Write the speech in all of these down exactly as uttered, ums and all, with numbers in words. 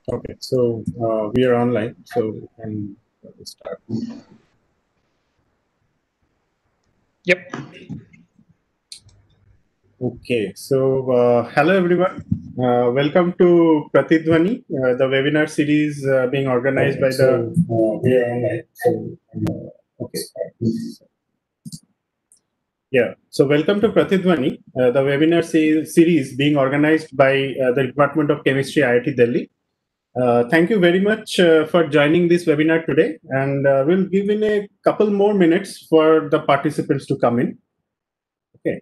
Okay, so uh, we are online, so we can start. Yep. Okay, so uh, hello everyone. Uh, welcome to Pratidhwani, uh, the webinar series uh, being organized Okay, by so the. uh, we are online. So uh, okay. Yeah, so welcome to Pratidhwani, uh, the webinar se- series being organized by uh, the Department of Chemistry, I I T Delhi. Uh, thank you very much uh, for joining this webinar today, and uh, we'll give in a couple more minutes for the participants to come in. Okay.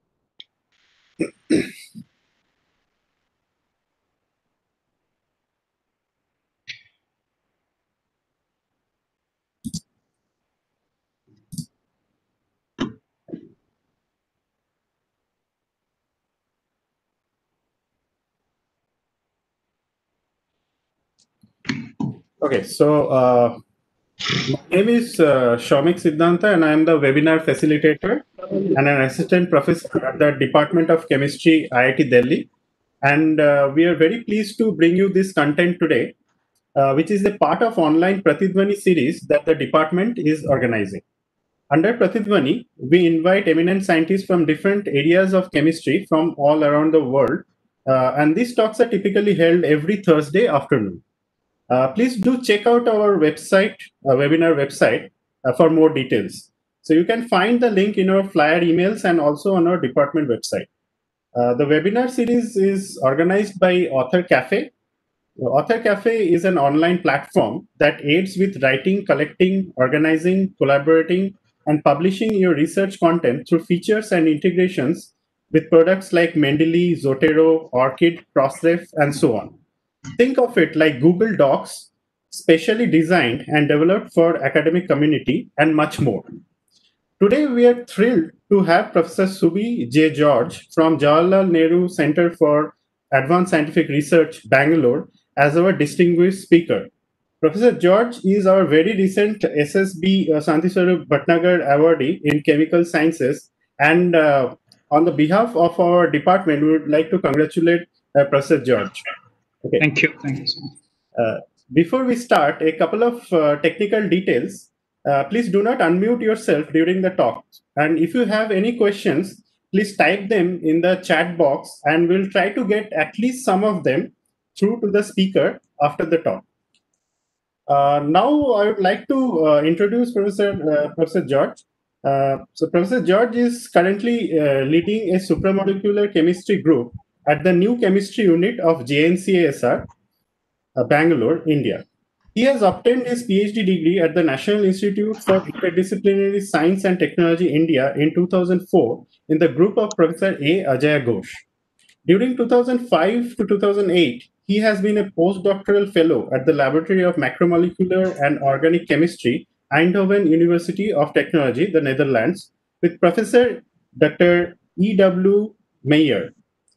Okay, so uh, my name is uh, Shaumik Siddhanta, and I am the webinar facilitator and an assistant professor at the Department of Chemistry, I I T Delhi. And uh, we are very pleased to bring you this content today, uh, which is a part of online Pratidhwani series that the department is organizing. Under Pratidhwani, we invite eminent scientists from different areas of chemistry from all around the world. Uh, and these talks are typically held every Thursday afternoon. Uh, please do check out our website, uh, webinar website, uh, for more details. So you can find the link in our flyer emails and also on our department website. Uh, the webinar series is organized by Author Cafe. Author Cafe is an online platform that aids with writing, collecting, organizing, collaborating, and publishing your research content through features and integrations with products like Mendeley, Zotero, Orchid, Crossref, and so on. Think of it like Google Docs, specially designed and developed for academic community and much more. Today, we are thrilled to have Professor Subi J. George from Jawaharlal Nehru Center for Advanced Scientific Research, Bangalore, as our distinguished speaker. Professor George is our very recent S S B uh, Santiswarup Bhatnagar awardee in chemical sciences. And uh, on the behalf of our department, we would like to congratulate uh, Professor George. Okay. Thank you. Thank you so much. Uh, before we start, a couple of uh, technical details. Uh, please do not unmute yourself during the talk. And if you have any questions, please type them in the chat box and we'll try to get at least some of them through to the speaker after the talk. Uh, now, I would like to uh, introduce Professor, uh, Professor George. Uh, so, Professor George is currently uh, leading a supramolecular chemistry group at the new chemistry unit of J N C A S R, uh, Bangalore, India. He has obtained his PhD degree at the National Institute for Interdisciplinary Science and Technology, India, in two thousand four in the group of Professor A. Ajay Ghosh. During two thousand five to two thousand eight, he has been a postdoctoral fellow at the Laboratory of Macromolecular and Organic Chemistry, Eindhoven University of Technology, the Netherlands, with Professor Doctor E W Meyer.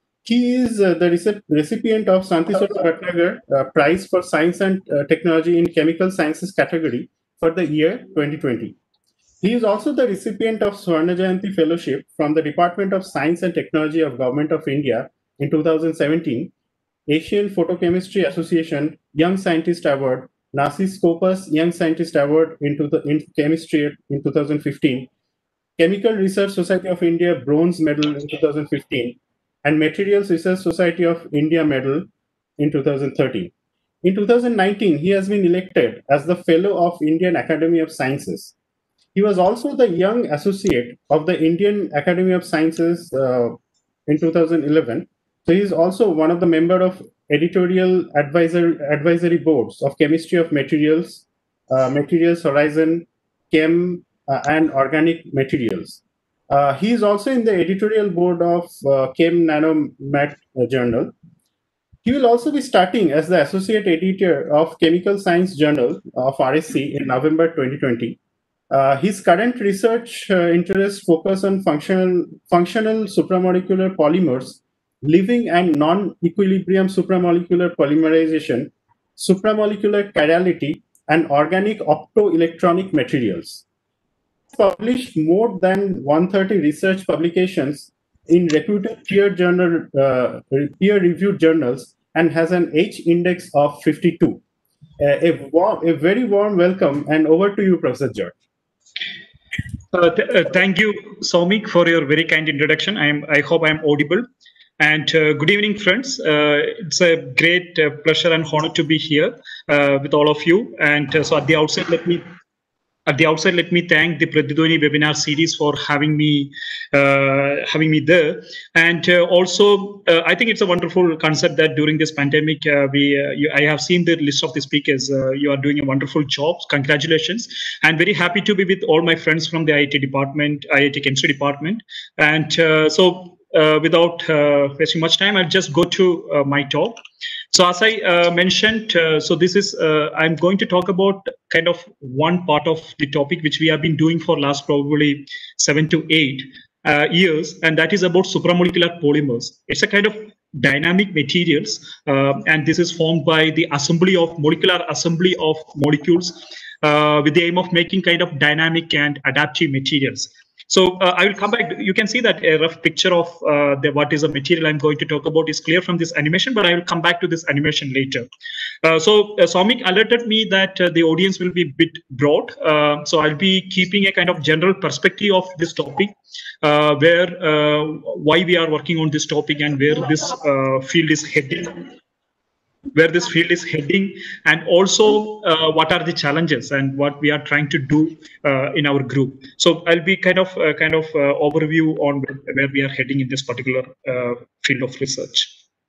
He is uh, the recip- recipient of Santiswarup Bhatnagar uh, Prize for Science and uh, Technology in Chemical Sciences category for the year twenty twenty. He is also the recipient of Swarna Jayanti Fellowship from the Department of Science and Technology of Government of India in two thousand seventeen, Asian Photochemistry Association Young Scientist Award, Narcis Scopus Young Scientist Award in, the, in Chemistry in two thousand fifteen, Chemical Research Society of India Bronze Medal in two thousand fifteen, and Materials Research Society of India Medal in two thousand thirteen. In two thousand nineteen, he has been elected as the Fellow of Indian Academy of Sciences. He was also the Young Associate of the Indian Academy of Sciences uh, in two thousand eleven. So he is also one of the member of editorial advisor, advisory boards of Chemistry of Materials, uh, Materials Horizon, Chem, uh, and Organic Materials. Uh, he is also in the editorial board of uh, Chem Nanomat uh, Journal. He will also be starting as the associate editor of Chemical Science Journal of R S C in November twenty twenty. Uh, his current research uh, interests focus on functional, functional supramolecular polymers, living and non-equilibrium supramolecular polymerization, supramolecular chirality, and organic optoelectronic materials. Published more than one hundred thirty research publications in reputed peer journal, uh, peer-reviewed journals and has an H index of fifty-two. Uh, a, warm, a very warm welcome, and over to you, Professor George. Uh, th uh, thank you, Soumik, for your very kind introduction. I am. I hope I am audible. And uh, good evening, friends. Uh, it's a great uh, pleasure and honor to be here uh, with all of you. And uh, so, at the outset, let me at the outset let me thank the Pratidhwani webinar series for having me uh, having me there. And uh, also, uh, I think it's a wonderful concept that during this pandemic, uh, we uh, you, I have seen the list of the speakers. Uh, you are doing a wonderful job. Congratulations! I'm very happy to be with all my friends from the I I T department, I I T Chemistry department. And uh, so, uh, without uh, wasting much time, I'll just go to uh, my talk. So as I uh, mentioned, uh, so this is, uh, I'm going to talk about kind of one part of the topic which we have been doing for last probably seven to eight uh, years, and that is about supramolecular polymers. It's a kind of dynamic materials, uh, and this is formed by the assembly of molecular assembly of molecules uh, with the aim of making kind of dynamic and adaptive materials. So uh, I will come back. You can see that a rough picture of uh, the, what is the material I'm going to talk about is clear from this animation, but I will come back to this animation later. Uh, so uh, Soumik alerted me that uh, the audience will be a bit broad. Uh, so I'll be keeping a kind of general perspective of this topic, uh, where uh, why we are working on this topic and where this uh, field is heading. where this field is heading, and also uh, what are the challenges and what we are trying to do uh, in our group. So I'll be kind of uh, kind of uh, overview on where we are heading in this particular uh, field of research.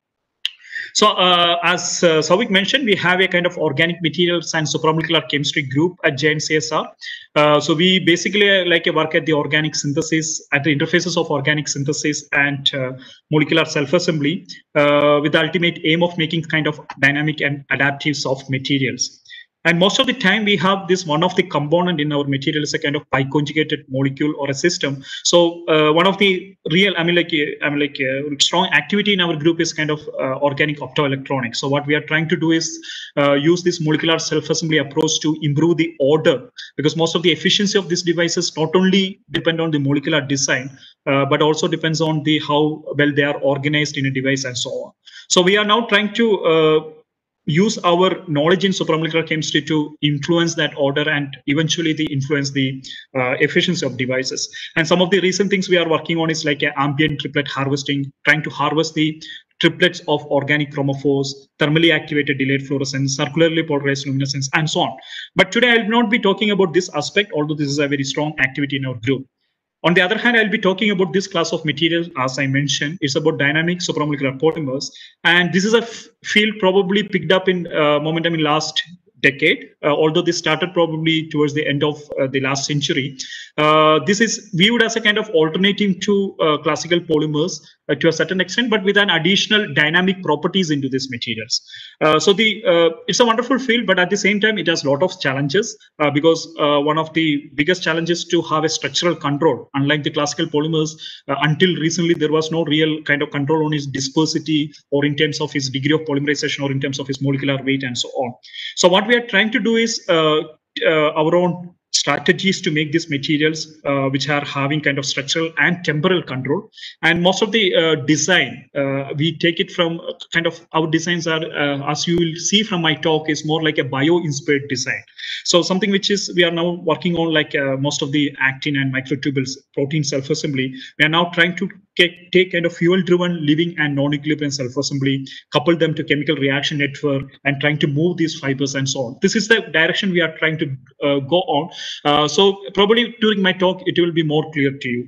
So uh, as uh, Soumik mentioned, we have a kind of organic materials and supramolecular chemistry group at J N C S R. Uh, so we basically uh, like a work at the organic synthesis, at the interfaces of organic synthesis and uh, molecular self-assembly uh, with the ultimate aim of making kind of dynamic and adaptive soft materials. And most of the time we have this one of the component in our material is a kind of biconjugated molecule or a system. So uh, one of the real, I mean like, I mean like uh, strong activity in our group is kind of uh, organic optoelectronics. So what we are trying to do is uh, use this molecular self-assembly approach to improve the order, because most of the efficiency of these devices not only depend on the molecular design, uh, but also depends on the how well they are organized in a device and so on. So we are now trying to uh, use our knowledge in supramolecular chemistry to influence that order and eventually the influence the uh, efficiency of devices. And some of the recent things we are working on is like a ambient triplet harvesting, trying to harvest the triplets of organic chromophores, thermally activated delayed fluorescence, circularly polarized luminescence, and so on. But today I will not be talking about this aspect, although this is a very strong activity in our group. On the other hand, I'll be talking about this class of materials, as I mentioned. It's about dynamic supramolecular polymers. And this is a field probably picked up in uh, momentum in last decade, uh, although this started probably towards the end of uh, the last century. Uh, this is viewed as a kind of alternative to uh, classical polymers uh, to a certain extent, but with an additional dynamic properties into these materials. Uh, so the uh, it's a wonderful field, but at the same time, it has a lot of challenges uh, because uh, one of the biggest challenges to have a structural control. Unlike the classical polymers, uh, until recently, there was no real kind of control on its dispersity or in terms of its degree of polymerization or in terms of its molecular weight and so on. So what we are trying to do is uh, uh, our own strategies to make these materials uh, which are having kind of structural and temporal control. And most of the uh, design, uh, we take it from kind of our designs are, uh, as you will see from my talk, is more like a bio-inspired design. So something which is, we are now working on like uh, most of the actin and microtubules, protein self-assembly. We are now trying to take, take kind of fuel-driven living and non-equilibrium self-assembly, couple them to chemical reaction network and trying to move these fibers and so on. This is the direction we are trying to uh, go on. Uh, so probably during my talk, it will be more clear to you.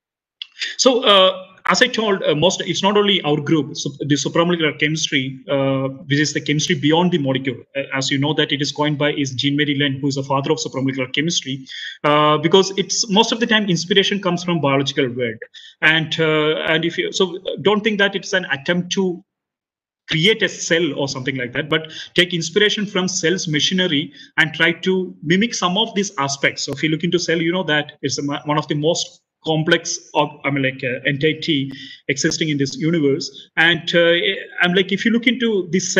So uh, as I told, uh, most it's not only our group, so the supramolecular chemistry, uh, which is the chemistry beyond the molecule. Uh, as you know that it is coined by is Jean-Marie Lehn, who is the father of supramolecular chemistry, uh, because it's most of the time inspiration comes from biological world. And uh, and if you so don't think that it's an attempt to create a cell or something like that, but take inspiration from cell's machinery and try to mimic some of these aspects. So if you look into cell, you know that it's a, one of the most complex of, I mean, like uh, entity existing in this universe. And uh, I'm like, if you look into the cell,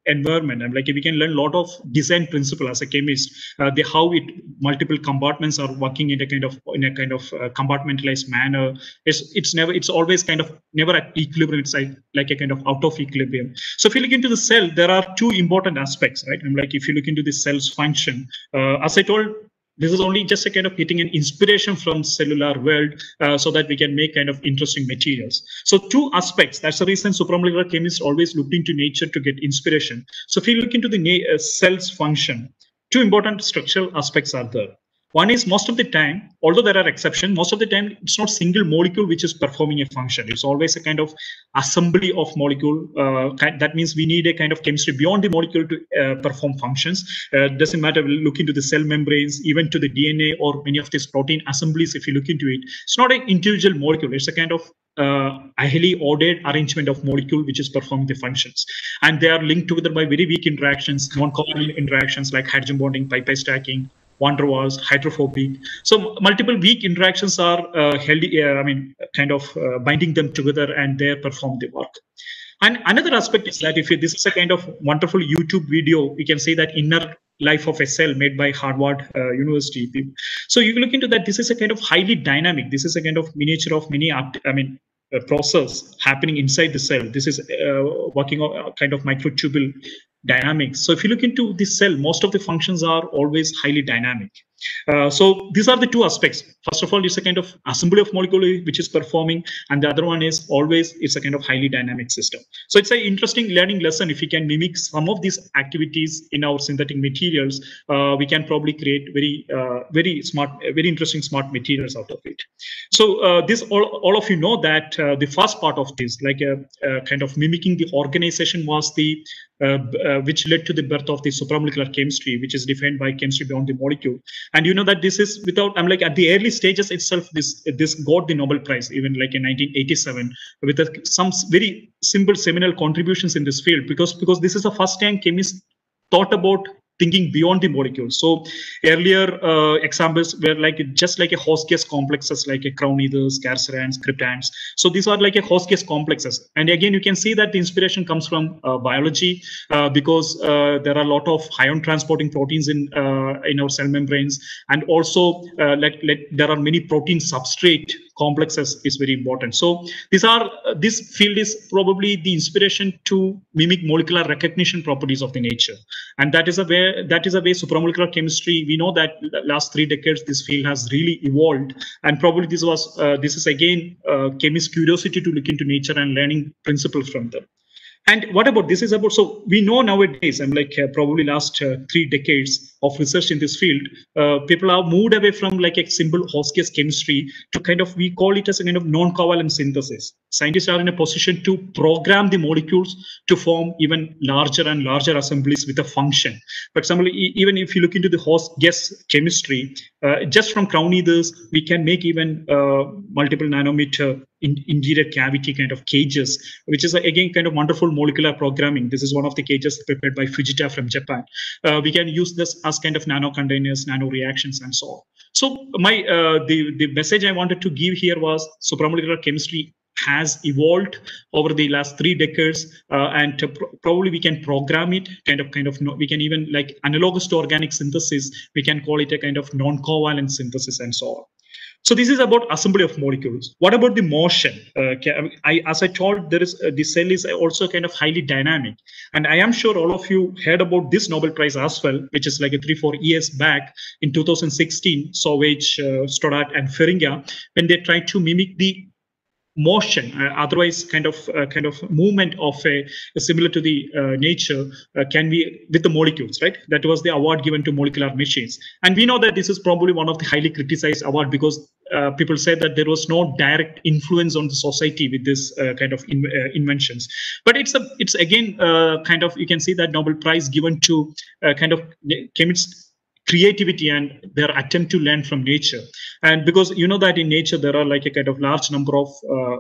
environment. And like we can learn a lot of design principle as a chemist, uh, the how it multiple compartments are working in a kind of in a kind of uh, compartmentalized manner. It's it's never it's always kind of never at equilibrium. It's like, like a kind of out of equilibrium. So if you look into the cell, there are two important aspects, right? And like if you look into the cell's function, uh, as I told, this is only just a kind of getting an inspiration from cellular world, uh, so that we can make kind of interesting materials. So two aspects. That's the reason supramolecular chemists always looked into nature to get inspiration. So if you look into the uh, cell's function, two important structural aspects are there. One is most of the time, although there are exceptions, most of the time it's not single molecule which is performing a function. It's always a kind of assembly of molecule. Uh, that means we need a kind of chemistry beyond the molecule to uh, perform functions. Uh, doesn't matter, we'll look into the cell membranes, even to the D N A or many of these protein assemblies. If you look into it, it's not an individual molecule. It's a kind of uh, a highly ordered arrangement of molecule which is performing the functions. And they are linked together by very weak interactions, non-covalent interactions like hydrogen bonding, pi-pi stacking, van der Waals, hydrophobic. So multiple weak interactions are uh, held, uh, I mean, kind of uh, binding them together, and they perform the work. And another aspect is that if you, this is a kind of wonderful YouTube video, we can say that inner life of a cell made by Harvard uh, University. So you look into that, this is a kind of highly dynamic. This is a kind of miniature of many, I mean, a process happening inside the cell. This is uh, working on a kind of microtubule dynamics. So if you look into the cell, most of the functions are always highly dynamic. Uh, so these are the two aspects. First of all, it's a kind of assembly of molecule which is performing, and the other one is always it's a kind of highly dynamic system. So it's an interesting learning lesson. If we can mimic some of these activities in our synthetic materials, uh, we can probably create very, uh, very smart, very interesting smart materials out of it. So uh, this all, all of you know that uh, the first part of this, like a, a kind of mimicking the organization, was the uh, uh, which led to the birth of the supramolecular chemistry, which is defined by chemistry beyond the molecule. And you know that this is without, I'm like at the early stages itself, this this got the Nobel Prize, even like in nineteen eighty-seven, with a, some very simple seminal contributions in this field, because because this is the first time chemists thought about thinking beyond the molecule. So earlier uh, examples were like just like a host gas complexes, like a crown ethers, carcerans, cryptands. So these are like a host gas complexes. And again, you can see that the inspiration comes from uh, biology, uh, because uh, there are a lot of ion transporting proteins in uh, in our cell membranes, and also uh, like, like there are many protein substrate complexes is very important. So these are uh, this field is probably the inspiration to mimic molecular recognition properties of the nature, and that is a way that is a way supramolecular chemistry. We know that the last three decades this field has really evolved, and probably this was uh, this is again uh, chemist's curiosity to look into nature and learning principles from them. And what about this is about, so we know nowadays, I'm like uh, probably last uh, three decades of research in this field, uh, people have moved away from like a simple host gas chemistry to kind of, we call it as a kind of non-covalent synthesis. Scientists are in a position to program the molecules to form even larger and larger assemblies with a function. For example, e even if you look into the host gas chemistry, uh, just from crown ethers, we can make even uh, multiple nanometer in interior cavity kind of cages, which is again kind of wonderful molecular programming. This is one of the cages prepared by Fujita from Japan. Uh, we can use this as kind of nano containers, nano reactions, and so on. So my uh, the the message I wanted to give here was supramolecular chemistry has evolved over the last three decades, uh, and pro probably we can program it kind of kind of no, we can even like analogous to organic synthesis, we can call it a kind of non-covalent synthesis, and so on. So this is about assembly of molecules. What about the motion? Uh, I, as I told, there is uh, the cell is also kind of highly dynamic, and I am sure all of you heard about this Nobel Prize as well, which is like a three four years back in two thousand sixteen. Sauvage, uh, Stoddart, and Feringa, when they tried to mimic the motion, uh, otherwise kind of uh, kind of movement of a, a similar to the uh, nature uh, can be with the molecules, right? That was the award given to molecular machines, and we know that this is probably one of the highly criticized award, because uh, people said that there was no direct influence on the society with this uh, kind of in, uh, inventions. But it's a it's again uh, kind of, you can see that Nobel Prize given to uh, kind of chemists creativity and their attempt to learn from nature. And because you know that in nature there are like a kind of large number of uh,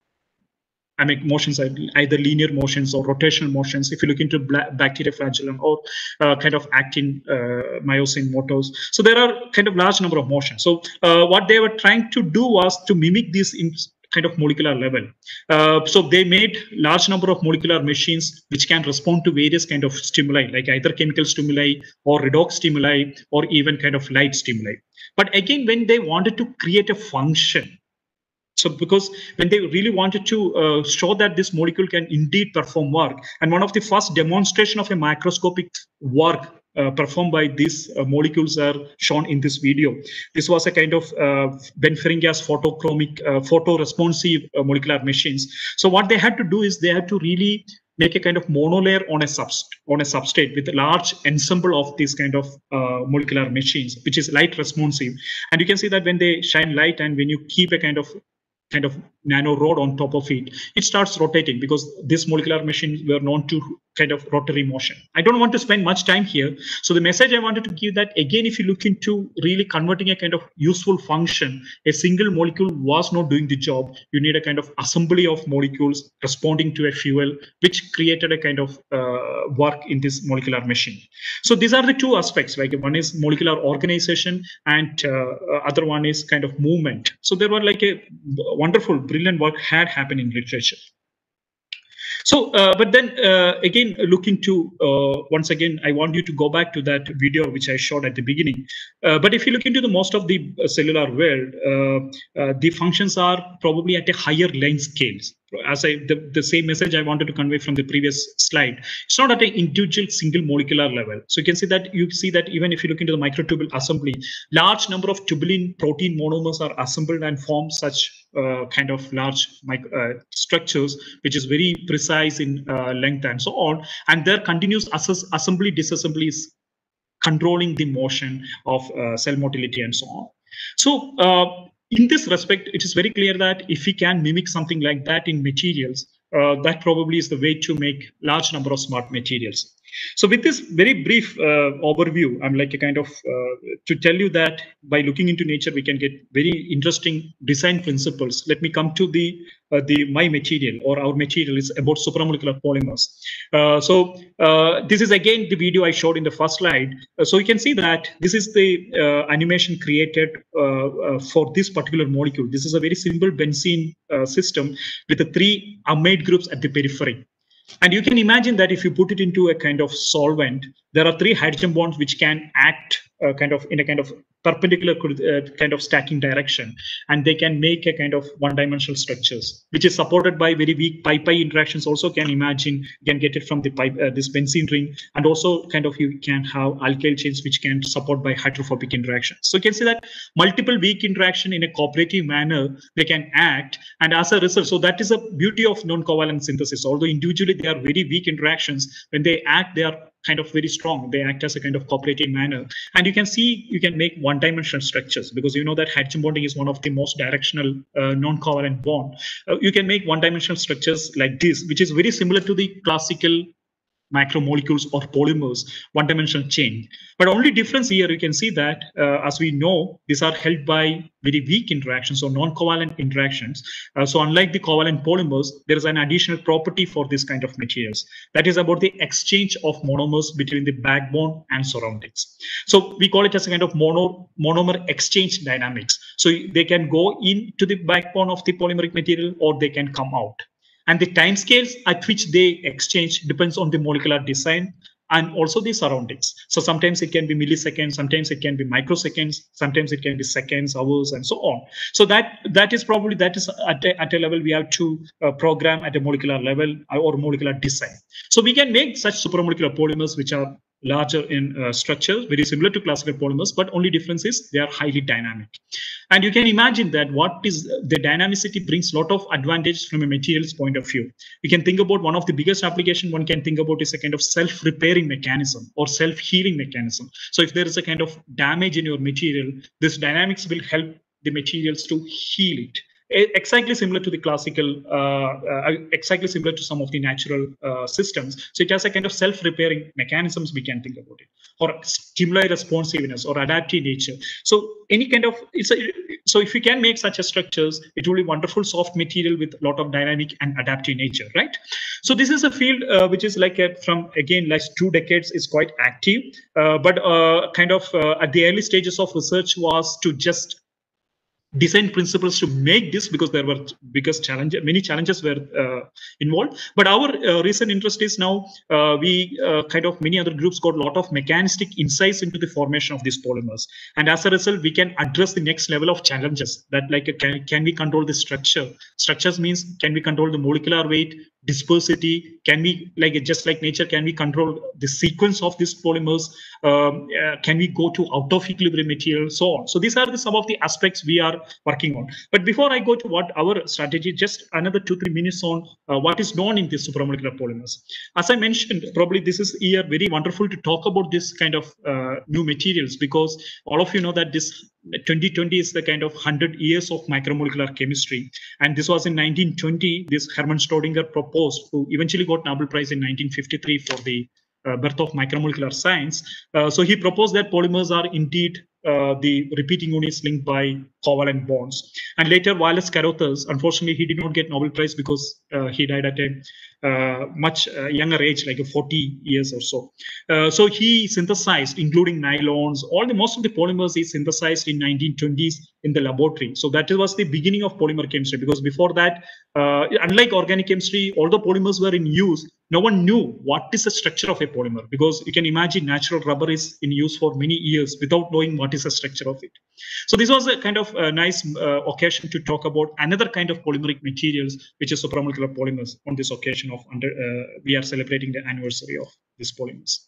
I mean motions, either linear motions or rotational motions. If you look into bacterioflagellum or uh, kind of actin, uh, myosin motors, so there are kind of large number of motions. So uh, what they were trying to do was to mimic these in kind of molecular level. Uh, so they made large number of molecular machines which can respond to various kind of stimuli, like either chemical stimuli or redox stimuli or even kind of light stimuli. But again, when they wanted to create a function, so because when they really wanted to uh, show that this molecule can indeed perform work, and one of the first demonstration of a microscopic work uh, performed by these uh, molecules are shown in this video. This was a kind of uh, Ben Feringas photochromic, uh, photoresponsive uh, molecular machines. So what they had to do is they had to really make a kind of monolayer on a subst on a substrate with a large ensemble of these kind of uh, molecular machines, which is light responsive. And you can see that when they shine light and when you keep a kind of kind of nano rod on top of it, it starts rotating, because this molecular machines were known to kind of rotary motion. I don't want to spend much time here. So the message I wanted to give that, again, if you look into really converting a kind of useful function, a single molecule was not doing the job. You need a kind of assembly of molecules responding to a fuel, which created a kind of uh, work in this molecular machine. So these are the two aspects, like one is molecular organization and uh, other one is kind of movement. So there were like a wonderful, brilliant work had happened in literature. So, uh, but then uh, again, looking to, uh, once again, I want you to go back to that video which I showed at the beginning. Uh, but if you look into the most of the cellular world, uh, uh, the functions are probably at a higher length scales. As I, the, the same message I wanted to convey from the previous slide, it's not at an individual single molecular level. So you can see that you see that even if you look into the microtubule assembly, large number of tubulin protein monomers are assembled and form such uh, kind of large uh, structures, which is very precise in uh, length and so on. And their continuous assembly disassembly is controlling the motion of uh, cell motility and so on. So uh, in this respect, it is very clear that if we can mimic something like that in materials, uh, that probably is the way to make large number of smart materials. So with this very brief uh, overview, I'm like a kind of uh, to tell you that by looking into nature, we can get very interesting design principles. Let me come to the uh, the my material or our material is about supramolecular polymers. Uh, so uh, this is again the video I showed in the first slide. Uh, so you can see that this is the uh, animation created uh, uh, for this particular molecule. This is a very simple benzene uh, system with the three amide groups at the periphery. And you can imagine that if you put it into a kind of solvent, there are three hydrogen bonds which can act uh, kind of in a kind of perpendicular uh, kind of stacking direction, and they can make a kind of one-dimensional structures, which is supported by very weak pi-pi interactions. Also, can imagine you can get it from the pi uh, this benzene ring, and also kind of you can have alkyl chains which can support by hydrophobic interactions. So you can see that multiple weak interaction in a cooperative manner they can act, and as a result, so that is a beauty of non-covalent synthesis. Although individually they are very weak interactions, when they act, they are kind of very strong. They act as a kind of cooperative manner, and you can see you can make one-dimensional structures, because you know that hydrogen bonding is one of the most directional uh, non-covalent bond. Uh, you can make one-dimensional structures like this, which is very similar to the classical macromolecules or polymers, one-dimensional chain. But only difference here, you can see that uh, as we know, these are held by very weak interactions or non-covalent interactions. Uh, so unlike the covalent polymers, there is an additional property for this kind of materials. That is about the exchange of monomers between the backbone and surroundings. So we call it as a kind of mono, monomer exchange dynamics. So they can go into the backbone of the polymeric material or they can come out. And the timescales at which they exchange depends on the molecular design and also the surroundings. So sometimes it can be milliseconds, sometimes it can be microseconds, sometimes it can be seconds, hours, and so on. So that that is probably that is at a, at a level we have to uh, program at a molecular level or molecular design. So we can make such supramolecular polymers which are larger in uh, structure, very similar to classical polymers, but only difference is they are highly dynamic. And you can imagine that what is the dynamicity brings a lot of advantages from a materials point of view. You can think about one of the biggest application one can think about is a kind of self-repairing mechanism or self-healing mechanism. So if there is a kind of damage in your material, this dynamics will help the materials to heal it. Exactly similar to the classical, uh, uh, exactly similar to some of the natural uh, systems. So it has a kind of self-repairing mechanisms we can think about it, or stimuli responsiveness or adaptive nature. So any kind of, it's a, so if you can make such a structures, it will be wonderful soft material with a lot of dynamic and adaptive nature, right? So this is a field uh, which is like a, from again last two decades is quite active, uh, but uh, kind of uh, at the early stages of research was to just design principles to make this, because there were biggest challenge, many challenges were uh, involved. But our uh, recent interest is now uh, we uh, kind of many other groups got a lot of mechanistic insights into the formation of these polymers, and as a result, we can address the next level of challenges. That like can can we control the structure? Structures means can we control the molecular weight, dispersity? Can we like just like nature? Can we control the sequence of these polymers? Um, uh, can we go to out of equilibrium material? So on. So these are the, some of the aspects we are working on. But before I go to what our strategy, just another two three minutes on uh, what is known in these supramolecular polymers. As I mentioned, probably this is here very wonderful to talk about this kind of uh, new materials, because all of you know that this twenty twenty is the kind of one hundred years of micromolecular chemistry, and this was in nineteen twenty. This Hermann Staudinger proposed, who eventually got Nobel Prize in nineteen fifty-three for the uh, birth of micromolecular science. Uh, so he proposed that polymers are indeed uh, the repeating units linked by covalent bonds. And later, Wallace Carothers, unfortunately, he did not get Nobel Prize because uh, he died at a uh, much uh, younger age, like forty years or so. Uh, so he synthesized, including nylons, all the most of the polymers he synthesized in nineteen twenties in the laboratory. So that was the beginning of polymer chemistry, because before that, uh, unlike organic chemistry, although polymers were in use, no one knew what is the structure of a polymer, because you can imagine natural rubber is in use for many years without knowing what is the structure of it. So this was a kind of a nice uh, occasion to talk about another kind of polymeric materials, which is supramolecular polymers, on this occasion of under uh, we are celebrating the anniversary of these polymers.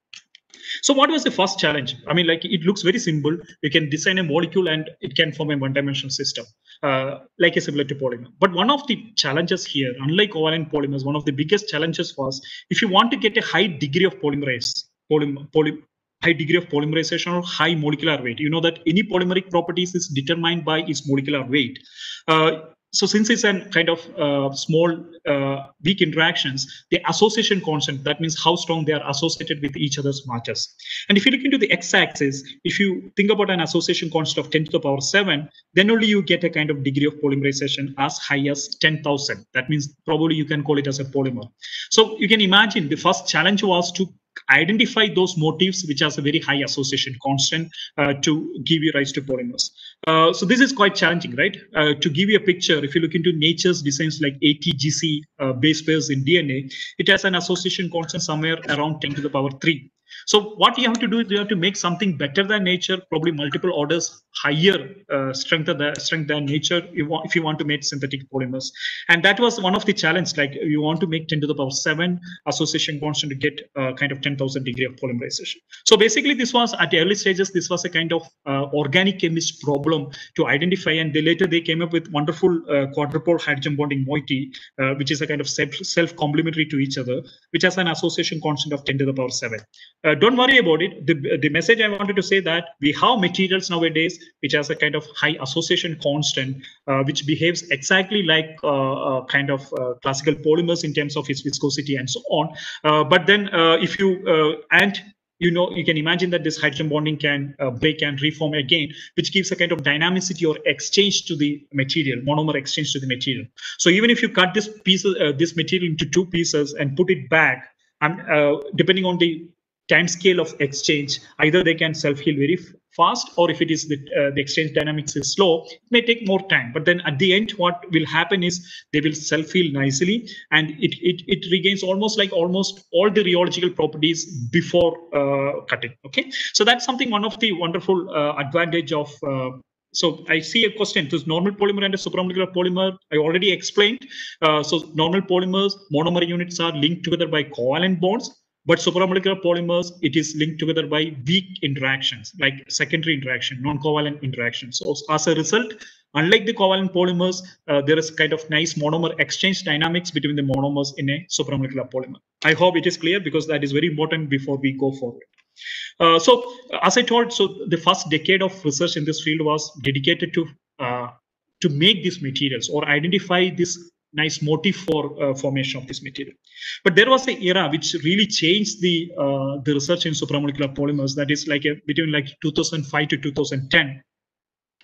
So what was the first challenge? I mean, like, it looks very simple. You can design a molecule and it can form a one-dimensional system, uh, like a similar to polymer. But one of the challenges here, unlike covalent polymers, one of the biggest challenges was if you want to get a high degree of polymerase, polymer, poly, high degree of polymerization or high molecular weight. You know that any polymeric properties is determined by its molecular weight. Uh, So since it's a kind of uh, small, uh, weak interactions, the association constant, that means how strong they are associated with each other's matches. And if you look into the x-axis, if you think about an association constant of ten to the power seven, then only you get a kind of degree of polymerization as high as ten thousand. That means probably you can call it as a polymer. So you can imagine the first challenge was to identify those motifs which has a very high association constant uh, to give you rise to polymers. Uh, so this is quite challenging, right? Uh, to give you a picture, if you look into nature's designs like A T G C uh, base pairs in D N A, it has an association constant somewhere around ten to the power three. So what you have to do is you have to make something better than nature, probably multiple orders higher uh, strength, than, strength than nature if you, want, if you want to make synthetic polymers. And that was one of the challenges, like you want to make ten to the power seven association constant to get uh, kind of ten thousand degree of polymerization. So basically this was at the early stages, this was a kind of uh, organic chemist problem to identify. And they later they came up with wonderful uh, quadrupole hydrogen bonding moiety, uh, which is a kind of self, self-complementary to each other, which has an association constant of ten to the power seven. Uh, don't worry about it. The, the message I wanted to say that we have materials nowadays which has a kind of high association constant, uh, which behaves exactly like uh, uh, kind of uh, classical polymers in terms of its viscosity and so on. Uh, but then uh, if you, uh, and you know, you can imagine that this hydrogen bonding can uh, break and reform again, which gives a kind of dynamicity or exchange to the material, monomer exchange to the material. So even if you cut this piece, uh, this material into two pieces and put it back, and uh, depending on the time scale of exchange, either they can self-heal very fast, or if it is the, uh, the exchange dynamics is slow, it may take more time. But then at the end, what will happen is they will self-heal nicely, and it, it, it regains almost like almost all the rheological properties before uh, cutting. Okay, so that's something, one of the wonderful uh, advantage of uh, so I see a question. This normal polymer and a supramolecular polymer, I already explained. Uh, so normal polymers, monomer units are linked together by covalent bonds. But supramolecular polymers, it is linked together by weak interactions, like secondary interaction, non-covalent interactions. So as a result, unlike the covalent polymers, uh, there is kind of nice monomer exchange dynamics between the monomers in a supramolecular polymer. I hope it is clear, because that is very important before we go forward. Uh, so as I told, so the first decade of research in this field was dedicated to uh, to make these materials or identify this nice motif for uh, formation of this material. But there was an era which really changed the uh, the research in supramolecular polymers. That is like a, between like two thousand five to two thousand ten.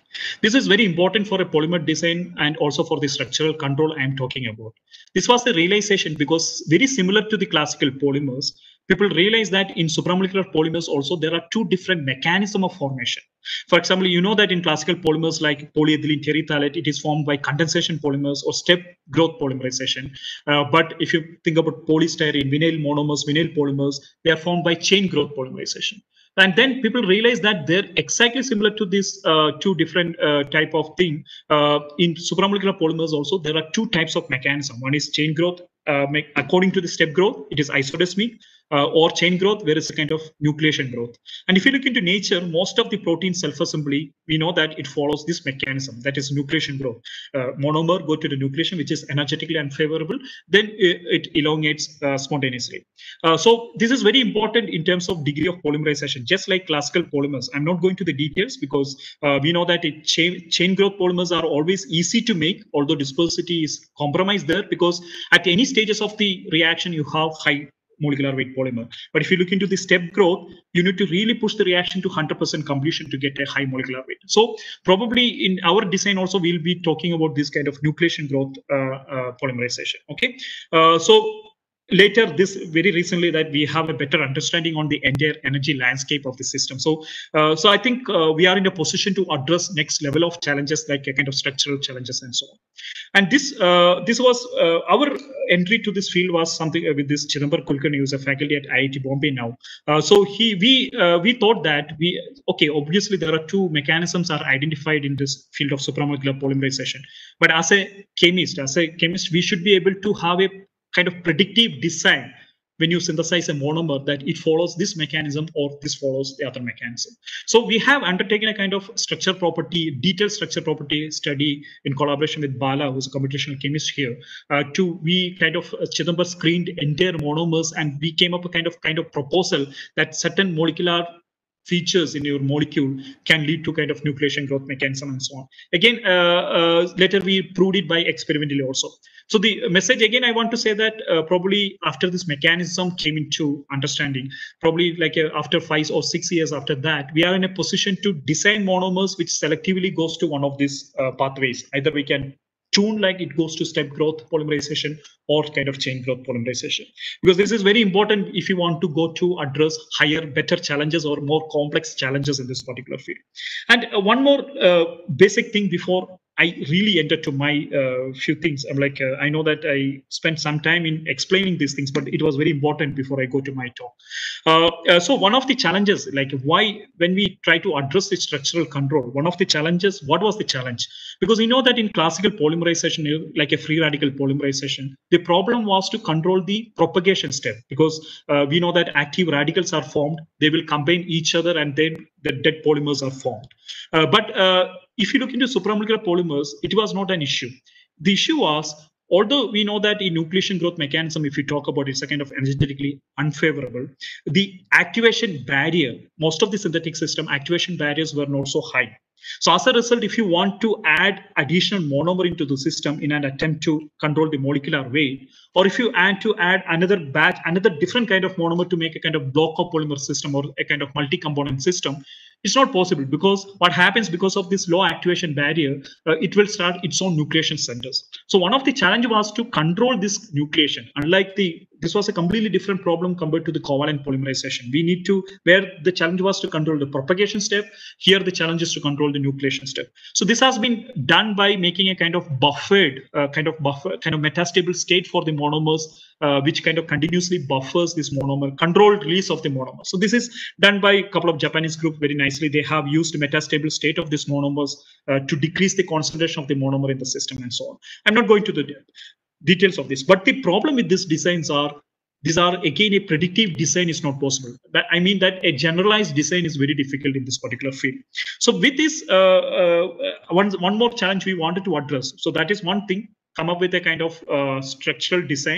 This is very important for a polymer design and also for the structural control I am talking about. This was the realization because very similar to the classical polymers, people realize that in supramolecular polymers also there are two different mechanisms of formation. For example, you know that in classical polymers like polyethylene terephthalate, it is formed by condensation polymers or step growth polymerization. Uh, but if you think about polystyrene, vinyl monomers, vinyl polymers, they are formed by chain growth polymerization. And then people realize that they're exactly similar to these uh, two different uh, type of thing. Uh, in supramolecular polymers also, there are two types of mechanism. One is chain growth. Uh, according to the step growth, it is isodesmic, uh, or chain growth, where it's a kind of nucleation growth. And if you look into nature, most of the protein self-assembly, we know that it follows this mechanism, that is nucleation growth. Uh, monomer go to the nucleation, which is energetically unfavorable, then it, it elongates uh, spontaneously. Uh, so this is very important in terms of degree of polymerization, just like classical polymers. I'm not going to the details because uh, we know that it chain, chain growth polymers are always easy to make, although dispersity is compromised there because at any stages of the reaction, you have high molecular weight polymer. But if you look into the step growth, you need to really push the reaction to one hundred percent completion to get a high molecular weight. So probably in our design also, we'll be talking about this kind of nucleation growth uh, uh, polymerization. Okay, uh, so later this very recently that we have a better understanding on the entire energy landscape of the system. So uh, so I think uh, we are in a position to address next level of challenges like a kind of structural challenges and so on. And this uh, this was uh, our entry to this field was something uh, with this Chidambar Kulkarni, who is a faculty at I I T Bombay now. Uh, so he we uh, we thought that we okay obviously there are two mechanisms are identified in this field of supramolecular polymerization, but as a chemist as a chemist we should be able to have a kind of predictive design when you synthesize a monomer that it follows this mechanism or this follows the other mechanism. So we have undertaken a kind of structure property, detailed structure property study in collaboration with Bala, who's a computational chemist here. Uh, to we kind of uh, Chidambar screened entire monomers and we came up a kind of kind of proposal that certain molecular features in your molecule can lead to kind of nucleation growth mechanism and so on. Again, uh, uh, later we proved it by experimentally also. So the message again, I want to say that uh, probably after this mechanism came into understanding, probably like uh, after five or six years after that, we are in a position to design monomers which selectively goes to one of these uh, pathways. Either we can tune like it goes to step growth polymerization or kind of chain growth polymerization, because this is very important if you want to go to address higher, better challenges or more complex challenges in this particular field. And uh, one more uh, basic thing before I really enter to my uh, few things. I'm like, uh, I know that I spent some time in explaining these things, but it was very important before I go to my talk. Uh, uh, so one of the challenges, like why, when we try to address the structural control, one of the challenges, what was the challenge? Because we know that in classical polymerization, like a free radical polymerization, the problem was to control the propagation step, because uh, we know that active radicals are formed, they will combine each other and then the dead polymers are formed. Uh, but uh, if you look into supramolecular polymers, it was not an issue. The issue was, although we know that in nucleation growth mechanism, if you talk about it's a kind of energetically unfavorable, the activation barrier, most of the synthetic system activation barriers were not so high. So as a result, if you want to add additional monomer into the system in an attempt to control the molecular weight, or if you add to add another batch, another different kind of monomer to make a kind of block of polymer system or a kind of multi-component system, it's not possible, because what happens because of this low activation barrier, uh, it will start its own nucleation centers. So one of the challenge was to control this nucleation. Unlike the, this was a completely different problem compared to the covalent polymerization. We need to, where the challenge was to control the propagation step, here the challenge is to control the nucleation step. So this has been done by making a kind of buffered, uh, kind of buffer, kind of metastable state for the monomers, uh, which kind of continuously buffers this monomer, controlled release of the monomer. So this is done by a couple of Japanese groups very nicely. They have used metastable state of these monomers uh, to decrease the concentration of the monomer in the system and so on. I'm not going to the details of this, but the problem with these designs are, these are again a predictive design is not possible. But I mean that a generalized design is very difficult in this particular field. So with this, uh, uh, one, one more challenge we wanted to address. So that is one thing, come up with a kind of uh, structural design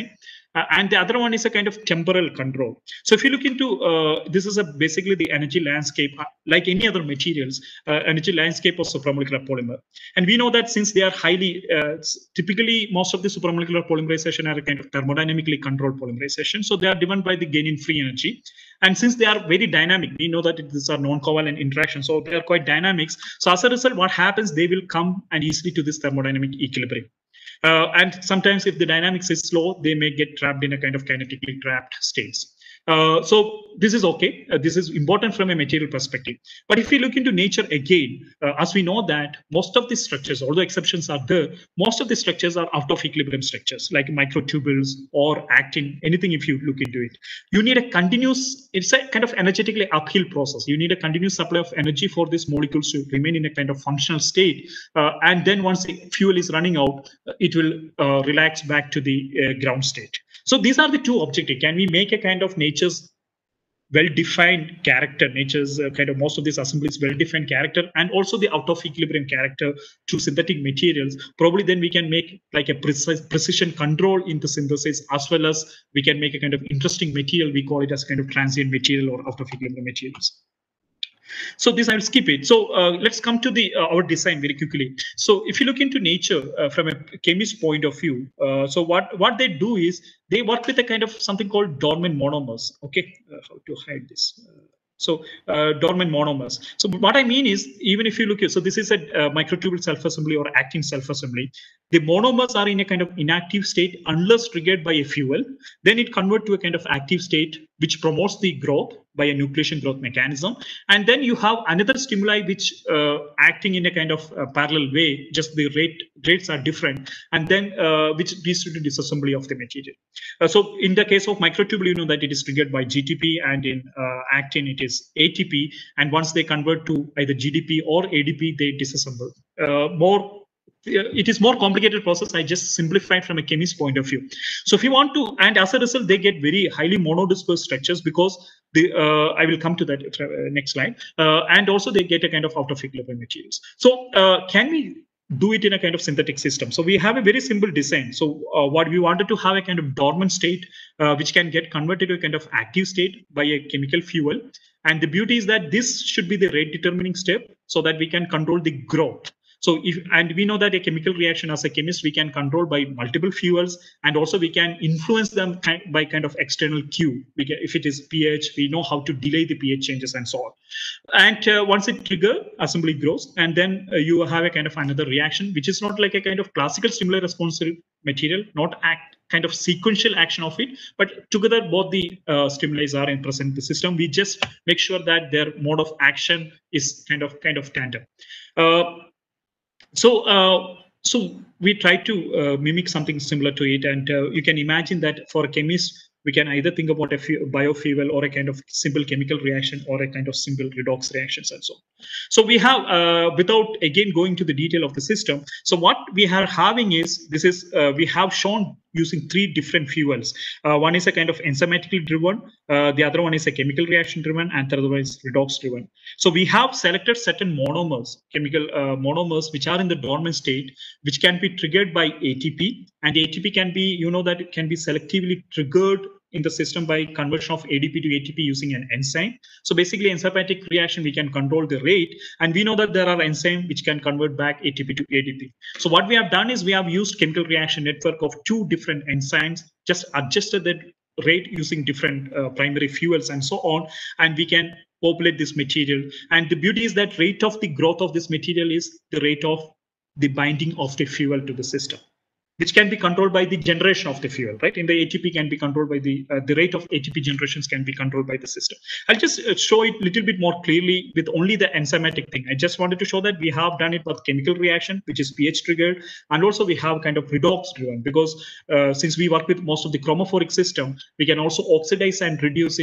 Uh, and the other one is a kind of temporal control. So if you look into, uh, this is a basically the energy landscape, uh, like any other materials, uh, energy landscape of supramolecular polymer. And we know that since they are highly, uh, typically most of the supramolecular polymerization are a kind of thermodynamically controlled polymerization. So they are driven by the gain in free energy. And since they are very dynamic, we know that these are non-covalent interactions, so they are quite dynamics. So as a result, what happens, they will come and easily to this thermodynamic equilibrium. Uh, and sometimes if the dynamics is slow, they may get trapped in a kind of kinetically trapped states. Uh, so this is okay. Uh, this is important from a material perspective. But if we look into nature again, uh, as we know that most of these structures, although exceptions are there, most of the structures are out of equilibrium structures, like microtubules or actin, anything if you look into it. You need a continuous, it's a kind of energetically uphill process. You need a continuous supply of energy for these molecules to remain in a kind of functional state. Uh, and then once the fuel is running out, it will uh, relax back to the uh, ground state. So these are the two objectives. Can we make a kind of nature's well-defined character, nature's uh, kind of most of these assemblies well-defined character, and also the out of equilibrium character to synthetic materials? Probably then we can make like a precise precision control in the synthesis, as well as we can make a kind of interesting material. We call it as kind of transient material or out of equilibrium materials. So this I'll skip it. So uh, let's come to the uh, our design very quickly. So if you look into nature uh, from a chemist point of view, uh, so what what they do is they work with a kind of something called dormant monomers. Okay, uh, how to hide this? Uh, so uh, dormant monomers. So what I mean is, even if you look at, so this is a uh, microtubule self-assembly or actin self-assembly. The monomers are in a kind of inactive state unless triggered by a fuel. Then it converts to a kind of active state, which promotes the growth by a nucleation growth mechanism. And then you have another stimuli which uh, acting in a kind of uh, parallel way, just the rate rates are different, and then uh, which leads to the disassembly of the material. Uh, so in the case of microtubule, you know that it is triggered by G T P, and in uh, actin it is A T P. And once they convert to either G D P or A D P, they disassemble. Uh, more It is more complicated process. I just simplified from a chemist point of view. So if you want to, and as a result, they get very highly monodispersed structures because the uh, I will come to that uh, next slide. Uh, and also they get a kind of out of equilibrium materials. So uh, can we do it in a kind of synthetic system? So we have a very simple design. So uh, what we wanted to have a kind of dormant state, uh, which can get converted to a kind of active state by a chemical fuel. And the beauty is that this should be the rate determining step so that we can control the growth. So if, and we know that a chemical reaction, as a chemist, we can control by multiple fuels, and also we can influence them by kind of external cue. We can, if it is pH, we know how to delay the pH changes and so on. And uh, once it trigger, assembly grows, and then uh, you have a kind of another reaction, which is not like a kind of classical stimuli responsive material, not act kind of sequential action of it, but together both the uh, stimuli are in present in the system. We just make sure that their mode of action is kind of kind of tandem. Uh, So, uh, so we try to uh, mimic something similar to it, and uh, you can imagine that for a chemist, we can either think about a biofuel or a kind of simple chemical reaction or a kind of simple redox reactions and so on. So we have, uh, without again going to the detail of the system, so what we are having is, this is, uh, we have shown using three different fuels. Uh, one is a kind of enzymatically driven, uh, the other one is a chemical reaction driven, and the other one is redox driven. So we have selected certain monomers, chemical uh, monomers, which are in the dormant state, which can be triggered by A T P, and A T P can be, you know, that it can be selectively triggered in the system by conversion of A D P to A T P using an enzyme. So basically, enzymatic reaction, we can control the rate, and we know that there are enzymes which can convert back A T P to A D P. So what we have done is we have used chemical reaction network of two different enzymes, just adjusted that rate using different uh, primary fuels and so on, and we can populate this material. And the beauty is that rate of the growth of this material is the rate of the binding of the fuel to the system, which can be controlled by the generation of the fuel, right? In the A T P can be controlled by the, uh, the rate of A T P generations can be controlled by the system. I'll just uh, show it a little bit more clearly with only the enzymatic thing. I just wanted to show that we have done it with chemical reaction, which is pH triggered. And also we have kind of redox driven, because uh, since we work with most of the chromophoric system, we can also oxidize and reduce it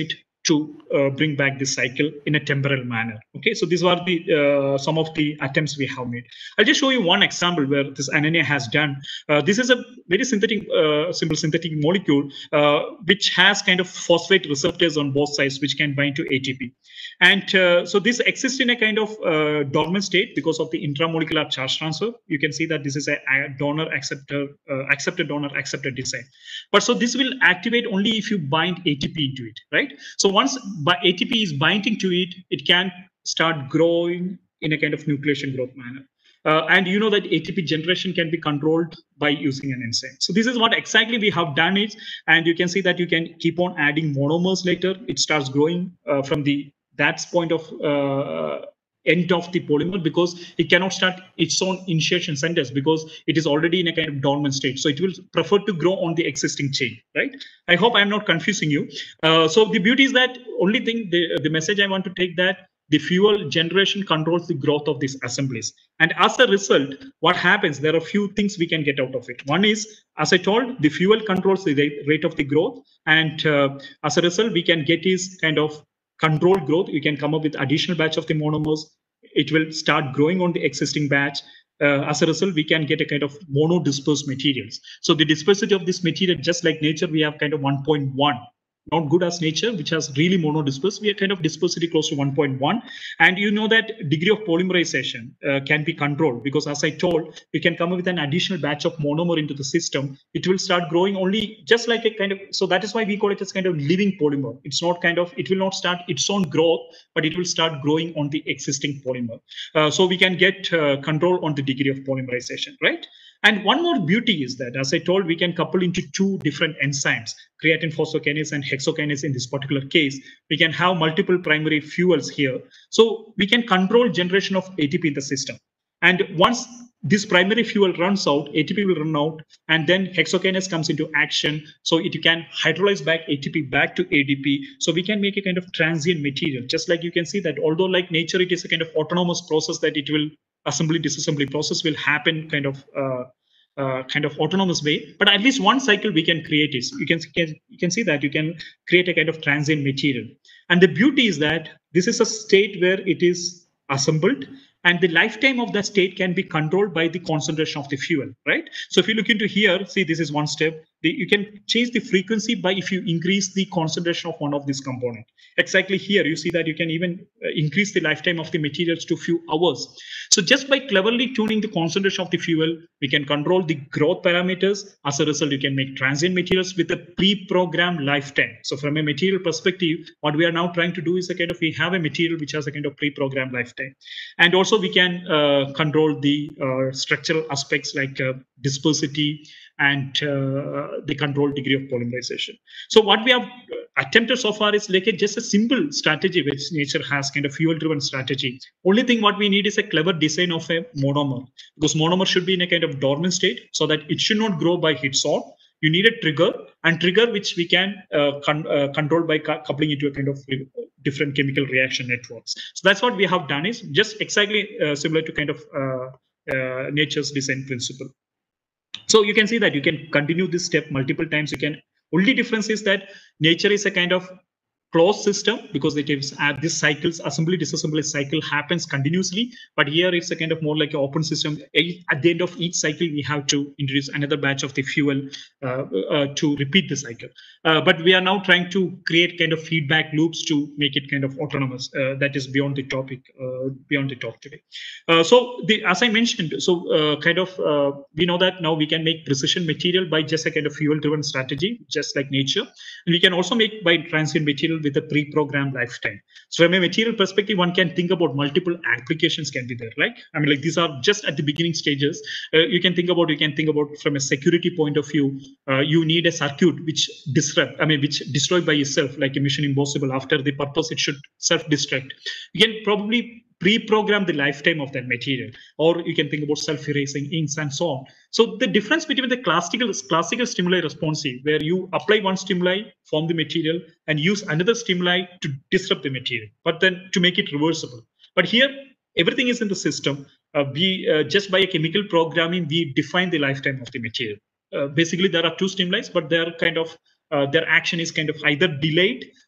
to uh, bring back this cycle in a temporal manner. Okay, so these are the uh, some of the attempts we have made. I'll just show you one example where this Ananya has done. Uh, this is a very synthetic, uh, simple synthetic molecule uh, which has kind of phosphate receptors on both sides, which can bind to A T P. And uh, so this exists in a kind of uh, dormant state because of the intramolecular charge transfer. You can see that this is a, a donor acceptor, uh, accepted donor accepted design. But so this will activate only if you bind A T P into it, right? So once A T P is binding to it, it can start growing in a kind of nucleation growth manner. Uh, and you know that A T P generation can be controlled by using an enzyme. So this is what exactly we have done it. And you can see that you can keep on adding monomers later. It starts growing uh, from the that point of uh, end of the polymer, because it cannot start its own initiation centers because it is already in a kind of dormant state. So it will prefer to grow on the existing chain, right? I hope I'm not confusing you. Uh, so the beauty is that only thing, the, the message I want to take that the fuel generation controls the growth of these assemblies. And as a result, what happens, there are a few things we can get out of it. One is, as I told, the fuel controls the rate of the growth. And uh, as a result, we can get is kind of controlled growth. You can come up with additional batch of the monomers. It will start growing on the existing batch. Uh, as a result, we can get a kind of monodispersed materials. So the dispersity of this material, just like nature, we have kind of one point one. Not good as nature, which has really monodispersed. We are kind of dispersity close to one point one. And you know that degree of polymerization uh, can be controlled because, as I told, you can come up with an additional batch of monomer into the system. It will start growing only just like a kind of, so that is why we call it as kind of living polymer. It's not kind of, it will not start its own growth, but it will start growing on the existing polymer. Uh, so we can get uh, control on the degree of polymerization, right? And one more beauty is that, as I told, we can couple into two different enzymes, creatine phosphokinase and hexokinase in this particular case. We can have multiple primary fuels here. So we can control generation of A T P in the system. And once this primary fuel runs out, A T P will run out, and then hexokinase comes into action. So it can hydrolyze back A T P back to A D P. So we can make a kind of transient material, just like you can see that although like nature, it is a kind of autonomous process that it will assembly disassembly process will happen kind of uh, uh, kind of autonomous way, but at least one cycle we can create is you can, can you can see that you can create a kind of transient material. And the beauty is that this is a state where it is assembled, and the lifetime of that state can be controlled by the concentration of the fuel, right? So if you look into here, see, this is one step. The, you can change the frequency by if you increase the concentration of one of these components. Exactly here, you see that you can even uh, increase the lifetime of the materials to few hours. So just by cleverly tuning the concentration of the fuel, we can control the growth parameters. As a result, you can make transient materials with a pre-programmed lifetime. So from a material perspective, what we are now trying to do is a kind of, we have a material which has a kind of pre-programmed lifetime. And also we can uh, control the uh, structural aspects like uh, dispersity and uh, the control degree of polymerization. So what we have attempted so far is like a, just a simple strategy which nature has, kind of fuel-driven strategy. Only thing what we need is a clever design of a monomer, because monomer should be in a kind of dormant state so that it should not grow by its own. You need a trigger, and trigger which we can uh, con uh, control by coupling it to a kind of different chemical reaction networks. So that's what we have done, is just exactly uh, similar to kind of uh, uh, nature's design principle. So you can see that you can continue this step multiple times. You can, only difference is that nature is a kind of closed system because it is at this cycles, assembly disassembly cycle happens continuously, but here it's a kind of more like an open system. At the end of each cycle, we have to introduce another batch of the fuel uh, uh, to repeat the cycle. Uh, but we are now trying to create kind of feedback loops to make it kind of autonomous. Uh, that is beyond the topic, uh, beyond the talk today. Uh, so the, as I mentioned, so uh, kind of uh, we know that now we can make precision material by just a kind of fuel-driven strategy, just like nature. And we can also make by transient material with a pre-programmed lifetime. So from a material perspective, one can think about multiple applications can be there. Like, I mean, like these are just at the beginning stages. Uh, you can think about, you can think about from a security point of view, uh, you need a circuit which disrupt, I mean, which destroy by itself, like a Mission Impossible. After the purpose, it should self-destruct. You can probably pre-program the lifetime of that material, or you can think about self-erasing inks and so on. So the difference between the classical classical stimuli responsive, where you apply one stimuli, form the material, and use another stimuli to disrupt the material, but then to make it reversible. But here, everything is in the system. Uh, we uh, just by a chemical programming, we define the lifetime of the material. Uh, basically, there are two stimuli, but they are kind of uh, their action is kind of either delayed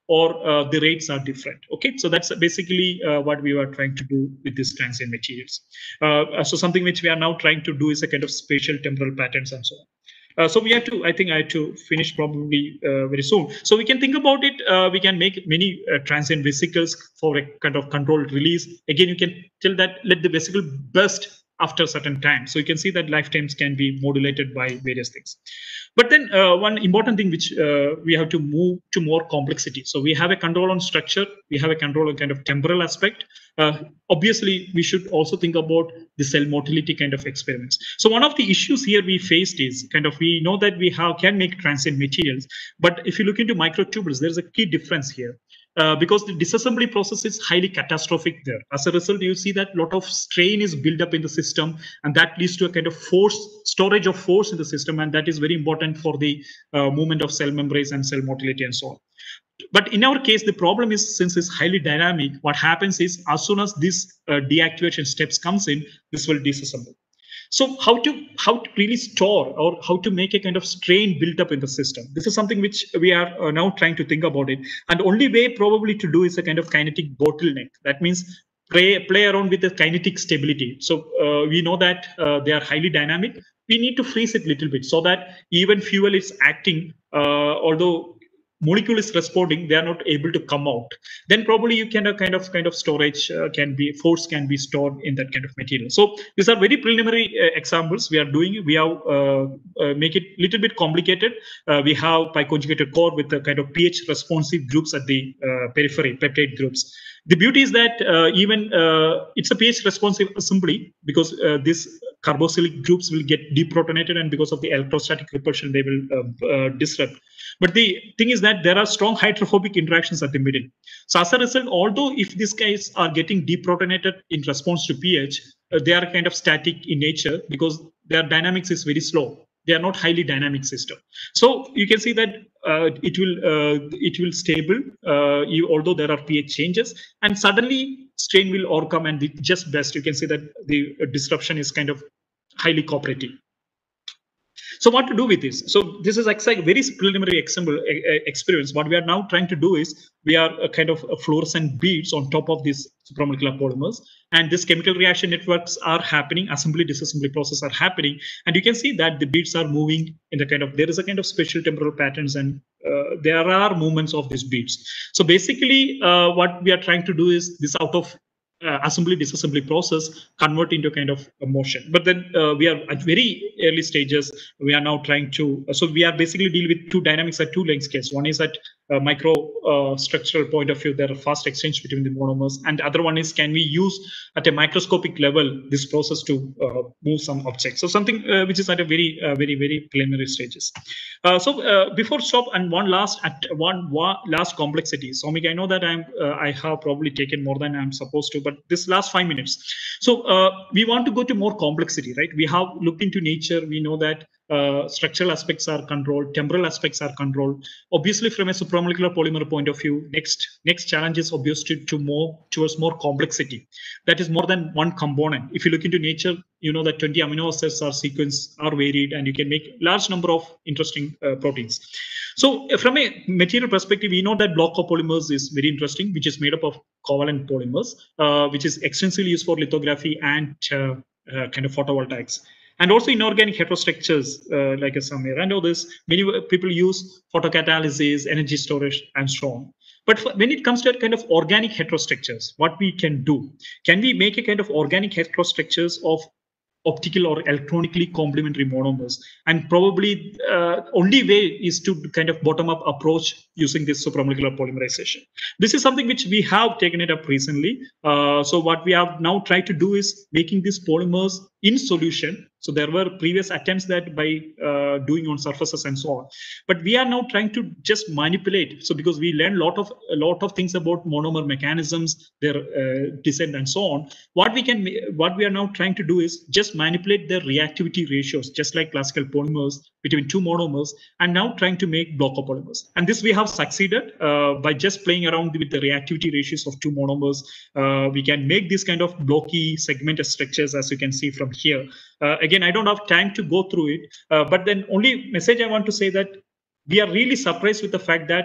or uh, the rates are different. Okay, so that's basically uh, what we were trying to do with these transient materials. Uh, so something which we are now trying to do is a kind of spatial temporal patterns and so on. Uh, so we have to, I think I have to finish probably uh, very soon. So we can think about it. Uh, we can make many uh, transient vesicles for a kind of controlled release. Again, you can tell that let the vesicle burst after a certain time. So you can see that lifetimes can be modulated by various things. But then uh, one important thing which uh, we have to move to more complexity. So we have a control on structure. We have a control on kind of temporal aspect. Uh, obviously, we should also think about the cell motility kind of experiments. So one of the issues here we faced is kind of we know that we have can make transient materials, but if you look into microtubules, there's a key difference here. Uh, because the disassembly process is highly catastrophic there. As a result, you see that a lot of strain is built up in the system, and that leads to a kind of force, storage of force in the system, and that is very important for the uh, movement of cell membranes and cell motility and so on. But in our case, the problem is since it's highly dynamic, what happens is as soon as this uh, deactivation steps comes in, this will disassemble. So how to how to really store or how to make a kind of strain built up in the system? This is something which we are uh, now trying to think about it. And the only way probably to do is a kind of kinetic bottleneck. That means play play around with the kinetic stability. So uh, we know that uh, they are highly dynamic. We need to freeze it a little bit so that even fuel is acting, uh, although molecule is responding, they are not able to come out. Then probably you can a kind of kind of storage uh, can be force can be stored in that kind of material. So these are very preliminary uh, examples we are doing. We have uh, uh, make it a little bit complicated. Uh, we have pi conjugated core with the kind of pH responsive groups at the uh, periphery, peptide groups. The beauty is that uh, even uh, it's a pH responsive assembly because uh, these carboxylic groups will get deprotonated, and because of the electrostatic repulsion, they will uh, uh, disrupt. But the thing is that there are strong hydrophobic interactions at the middle. So as a result, although if these guys are getting deprotonated in response to pH, uh, they are kind of static in nature because their dynamics is very slow. They are not highly dynamic system. So you can see that uh, it will uh, it will stable uh, you, although there are pH changes, and suddenly strain will overcome and the just best. You can see that the disruption is kind of highly cooperative. So what to do with this? So this is like a very preliminary example experience. What we are now trying to do is we are a kind of a fluorescent beads on top of these supramolecular polymers, and this chemical reaction networks are happening, assembly disassembly process are happening, and you can see that the beads are moving in the kind of there is a kind of spatial temporal patterns, and uh, there are movements of these beads. So basically, uh, what we are trying to do is this out of Uh, assembly disassembly process convert into kind of a motion. But then uh, we are at very early stages. We are now trying to uh, so we are basically dealing with two dynamics at two length scales. One is at uh, micro uh, structural point of view, there are fast exchange between the monomers, and the other one is can we use at a microscopic level this process to uh, move some objects. So something uh, which is at a very uh, very very preliminary stages. Uh, so uh, before stop, and one last at one, one last complexity. So I know that I'm uh, I have probably taken more than I'm supposed to, but this last five minutes. So uh, we want to go to more complexity, right? We have looked into nature. We know that uh, structural aspects are controlled, temporal aspects are controlled. Obviously, from a supramolecular polymer point of view, next next challenge is obviously to, to more towards more complexity. That is more than one component. If you look into nature, you know that twenty amino acids are sequence are varied, and you can make large number of interesting uh, proteins. So from a material perspective, we know that block copolymers is very interesting, which is made up of covalent polymers, uh, which is extensively used for lithography and uh, uh, kind of photovoltaics. And also inorganic heterostructures uh, like a Samir and others, many people use photocatalysis, energy storage, and so on. But for, when it comes to a kind of organic heterostructures, what we can do, can we make a kind of organic heterostructures of optical or electronically complementary monomers? And probably uh, only way is to kind of bottom up approach using this supramolecular polymerization. This is something which we have taken it up recently. Uh, so what we have now tried to do is making these polymers in solution. So there were previous attempts that by uh, doing on surfaces and so on, but we are now trying to just manipulate. So because we learned a lot of a lot of things about monomer mechanisms, their uh, descent and so on. What we can what we are now trying to do is just manipulate their reactivity ratios, just like classical polymers, between two monomers, and now trying to make block copolymers. And this we have succeeded uh, by just playing around with the reactivity ratios of two monomers. Uh, we can make this kind of blocky segmented structures, as you can see from here. Uh, again, I don't have time to go through it, uh, but then only message I want to say that we are really surprised with the fact that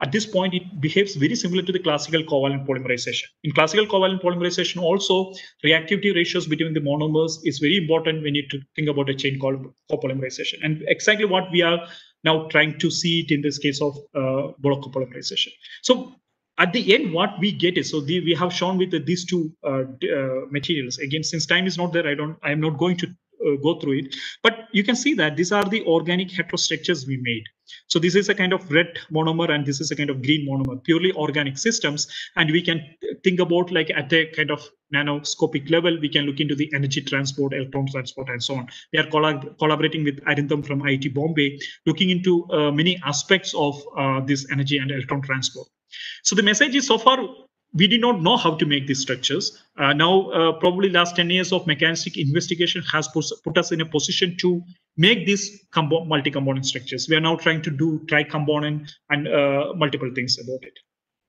at this point, it behaves very similar to the classical covalent polymerization. In classical covalent polymerization, also reactivity ratios between the monomers is very important when you think about a chain copolymerization, and exactly what we are now trying to see it in this case of uh, block copolymerization. So at the end, what we get is, so the, we have shown with the, these two uh, uh, materials. Again, since time is not there, I don't, I am not going to uh, go through it. But you can see that these are the organic heterostructures we made. So this is a kind of red monomer, and this is a kind of green monomer, purely organic systems. And we can think about, like, at a kind of nanoscopic level, we can look into the energy transport, electron transport, and so on. We are collab collaborating with Arindam from I I T Bombay, looking into uh, many aspects of uh, this energy and electron transport. So the message is, so far, we did not know how to make these structures. Uh, now, uh, probably last ten years of mechanistic investigation has put, put us in a position to make these multi-component structures. We are now trying to do tri-component and uh, multiple things about it.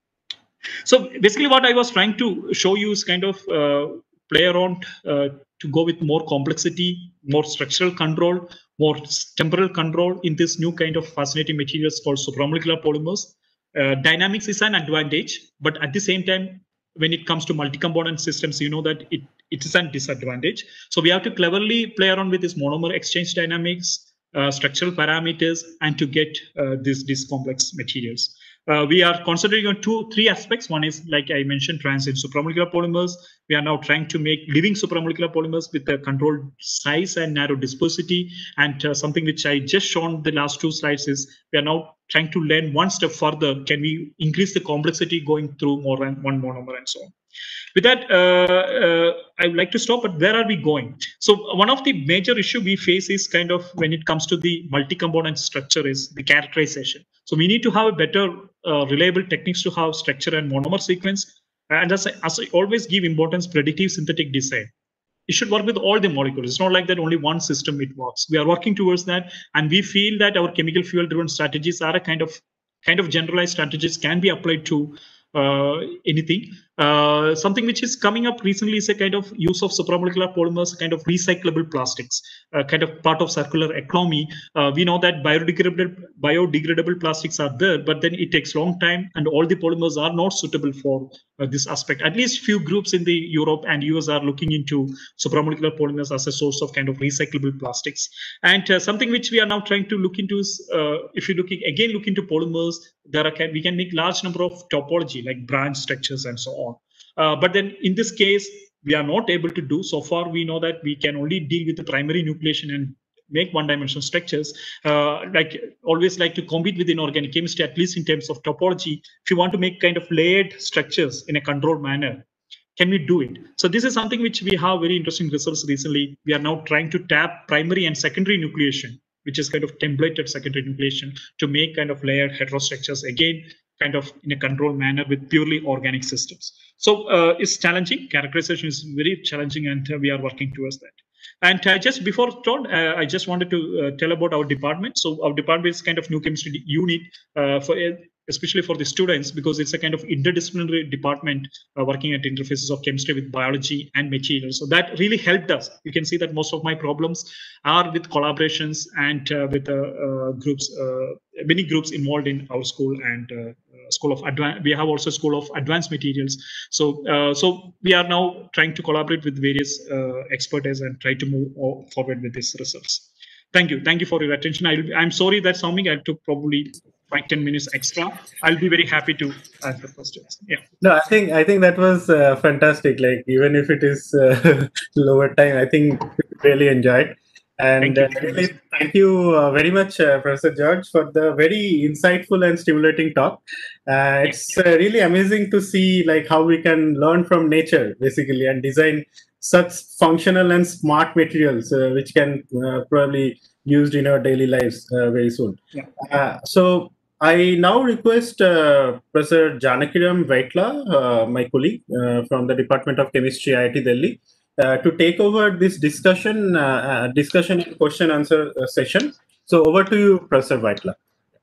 So basically what I was trying to show you is kind of uh, play around uh, to go with more complexity, more structural control, more temporal control in this new kind of fascinating materials called supramolecular polymers. Uh, dynamics is an advantage, but at the same time, when it comes to multi-component systems, you know that it, it is a disadvantage. So we have to cleverly play around with this monomer exchange dynamics, uh, structural parameters, and to get uh, these, these complex materials. Uh, we are concentrating on two, three aspects. One is, like I mentioned, transient supramolecular polymers. We are now trying to make living supramolecular polymers with a controlled size and narrow dispersity. And uh, something which I just shown the last two slides is, we are now trying to learn one step further. Can we increase the complexity going through more than one monomer and so on? With that, uh, uh, I would like to stop, but where are we going? So one of the major issue we face is kind of when it comes to the multi-component structure is the characterization. So we need to have a better uh, reliable techniques to have structure and monomer sequence. And as I, as I always give importance, predictive synthetic design. It should work with all the molecules. It's not like that only one system it works. We are working towards that, and we feel that our chemical fuel driven strategies are a kind of kind of generalized strategies can be applied to uh, anything. Uh, something which is coming up recently is a kind of use of supramolecular polymers, kind of recyclable plastics, uh, kind of part of circular economy. Uh, we know that biodegradable biodegradable plastics are there, but then it takes long time, and all the polymers are not suitable for uh, this aspect. At least few groups in the Europe and U S are looking into supramolecular polymers as a source of kind of recyclable plastics. And uh, something which we are now trying to look into is, uh, if you looking again look into polymers, there are can, we can make large number of topology like branch structures and so on. Uh, but then in this case, we are not able to do. So far, we know that we can only deal with the primary nucleation and make one-dimensional structures. Uh, like always like to compete with inorganic chemistry, at least in terms of topology. If you want to make kind of layered structures in a controlled manner, can we do it? So this is something which we have very interesting results recently. We are now trying to tap primary and secondary nucleation, which is kind of templated secondary nucleation, to make kind of layered heterostructures, again, kind of in a controlled manner with purely organic systems. So uh, it's challenging. Characterization is very challenging, and uh, we are working towards that. And uh, just before Todd, uh, I just wanted to uh, tell about our department. So our department is kind of new chemistry unit uh, for especially for the students, because it's a kind of interdisciplinary department uh, working at interfaces of chemistry with biology and materials. So that really helped us. You can see that most of my problems are with collaborations and uh, with uh, uh, groups, uh, many groups involved in our school and uh, School of Advanced. We have also School of Advanced Materials. So, uh, so we are now trying to collaborate with various uh, experts and try to move forward with these results. Thank you. Thank you for your attention. I'll, I'm sorry that something I took probably five, ten minutes extra. I'll be very happy to answer questions. Yeah. No, I think I think that was uh, fantastic. Like, even if it is uh, lower time, I think really enjoyed. And thank you, uh, really, thank you uh, very much, uh, Professor George, for the very insightful and stimulating talk. Uh, it's uh, really amazing to see like how we can learn from nature, basically, and design such functional and smart materials, uh, which can uh, probably used in our daily lives uh, very soon. Yeah. Uh, so I now request uh, Professor Janakiram Vaitla, uh, my colleague uh, from the Department of Chemistry, I I T Delhi, uh, to take over this discussion, uh, uh, discussion and question answer uh, session. So over to you, Professor Vaitla.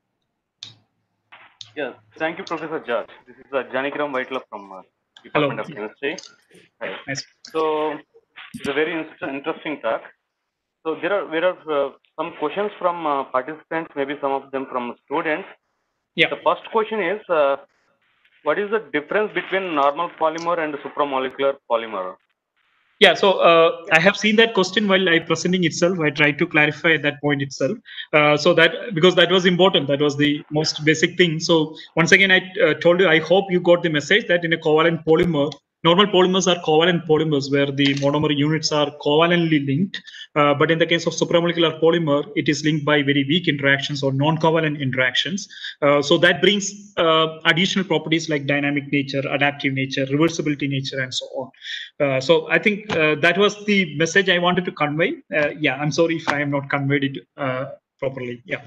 Yes, thank you, Professor George. This is uh, Janakiram Vaitla from uh, Department Hello. of Chemistry. Hi. Nice. So it's a very interesting talk. So there are there are uh, some questions from uh, participants, maybe some of them from students. Yeah. The first question is, uh, what is the difference between normal polymer and supramolecular polymer? Yeah, so uh, I have seen that question while I presenting itself. I tried to clarify that point itself. Uh, so that because that was important, that was the most basic thing. So once again, I uh, told you, I hope you got the message that in a covalent polymer, normal polymers are covalent polymers where the monomer units are covalently linked. Uh, but in the case of supramolecular polymer, it is linked by very weak interactions or non-covalent interactions. Uh, so that brings uh, additional properties like dynamic nature, adaptive nature, reversibility nature, and so on. Uh, so I think uh, that was the message I wanted to convey. Uh, yeah, I'm sorry if I am not conveyed it uh, properly. Yeah.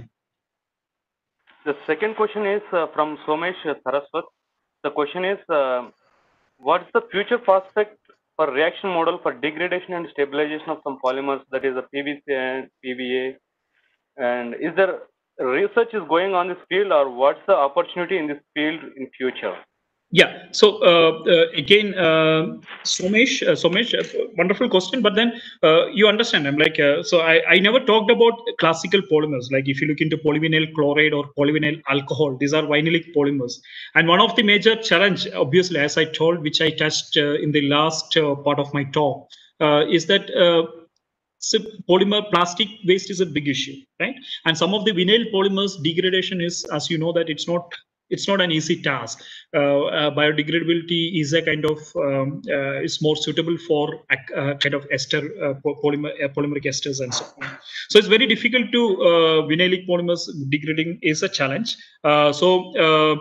The second question is uh, from Somesh Saraswat. The question is, uh, what's the future prospect for reaction model for degradation and stabilization of some polymers, that is the P V C and P V A? And is there research is going on this field, or what's the opportunity in this field in future? Yeah. So uh, uh, again, uh, Somesh, uh, Somesh, uh, wonderful question. But then uh, you understand, I'm like, uh, so I, I never talked about classical polymers. Like if you look into polyvinyl chloride or polyvinyl alcohol, these are vinylic polymers. And one of the major challenge, obviously, as I told, which I touched uh, in the last uh, part of my talk, uh, is that uh, so polymer plastic waste is a big issue, right? And some of the vinyl polymers degradation is, as you know, that it's not it's not an easy task. Uh, uh, biodegradability is a kind of um, uh, is more suitable for uh, kind of ester uh, polymer uh, polymeric esters and so on. So it's very difficult to uh, vinylic polymers degrading is a challenge. Uh, so. Uh,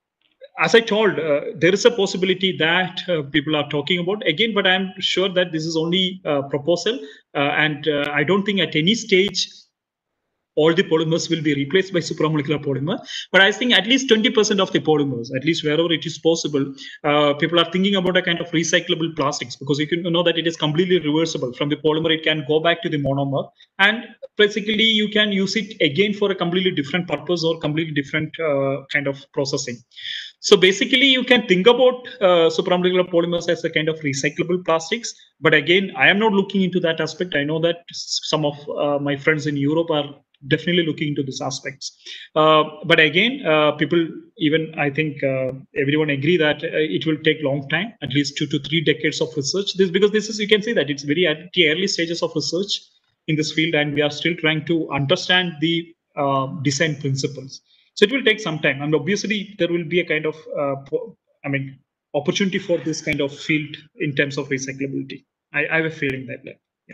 as I told, uh, there is a possibility that uh, people are talking about again, but I'm sure that this is only a proposal, uh, and uh, I don't think at any stage all the polymers will be replaced by supramolecular polymer. But I think at least twenty percent of the polymers, at least wherever it is possible, uh, people are thinking about a kind of recyclable plastics, because you can know that it is completely reversible. From the polymer, it can go back to the monomer, and basically you can use it again for a completely different purpose or completely different uh, kind of processing. So basically, you can think about uh, supramolecular polymers as a kind of recyclable plastics. But again, I am not looking into that aspect. I know that some of uh, my friends in Europe are definitely looking into these aspects. Uh, but again, uh, people, even I think uh, everyone agree that uh, it will take long time, at least two to three decades of research. This because this is, you can see that it's very at the early stages of research in this field, and we are still trying to understand the uh, design principles. So it will take some time, and obviously there will be a kind of, uh, I mean, opportunity for this kind of field in terms of recyclability. I, I have a feeling that. Like, yeah.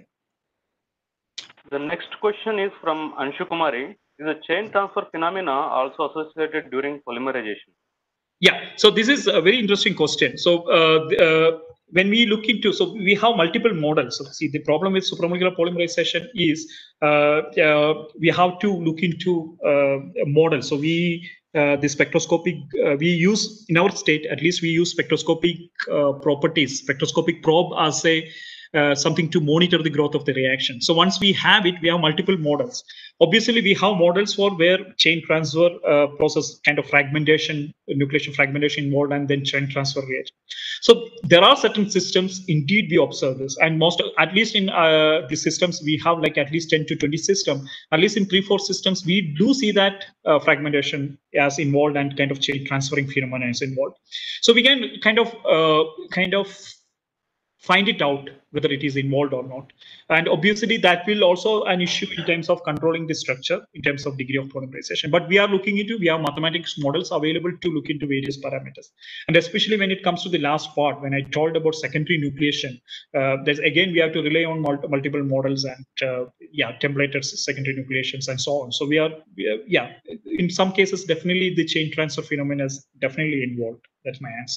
The next question is from Anshu Kumari. Is the chain transfer phenomena also associated during polymerization? Yeah, so this is a very interesting question. So uh, uh, when we look into, so we have multiple models. So see, the problem with supramolecular polymerization is uh, uh, we have to look into uh, a model. So we, uh, the spectroscopic, uh, we use in our state, at least we use spectroscopic uh, properties, spectroscopic probe as a Uh, something to monitor the growth of the reaction. So once we have it, we have multiple models. Obviously, we have models for where chain transfer uh, process kind of fragmentation, nucleation fragmentation involved, and then chain transfer rate. So there are certain systems, indeed, we observe this. And most, at least in uh, the systems, we have like at least ten to twenty systems. At least in three, four systems, we do see that uh, fragmentation as involved and kind of chain transferring phenomena is involved. So we can kind of, uh, kind of, find it out whether it is involved or not. And obviously that will also an issue in terms of controlling the structure in terms of degree of polymerization. But we are looking into, we have mathematics models available to look into various parameters. And especially when it comes to the last part, when I told about secondary nucleation, uh, there's again, we have to rely on multi multiple models and uh, yeah, templated secondary nucleations and so on. So we are, we are, yeah, in some cases, definitely the chain transfer phenomena is definitely involved. That's my answer.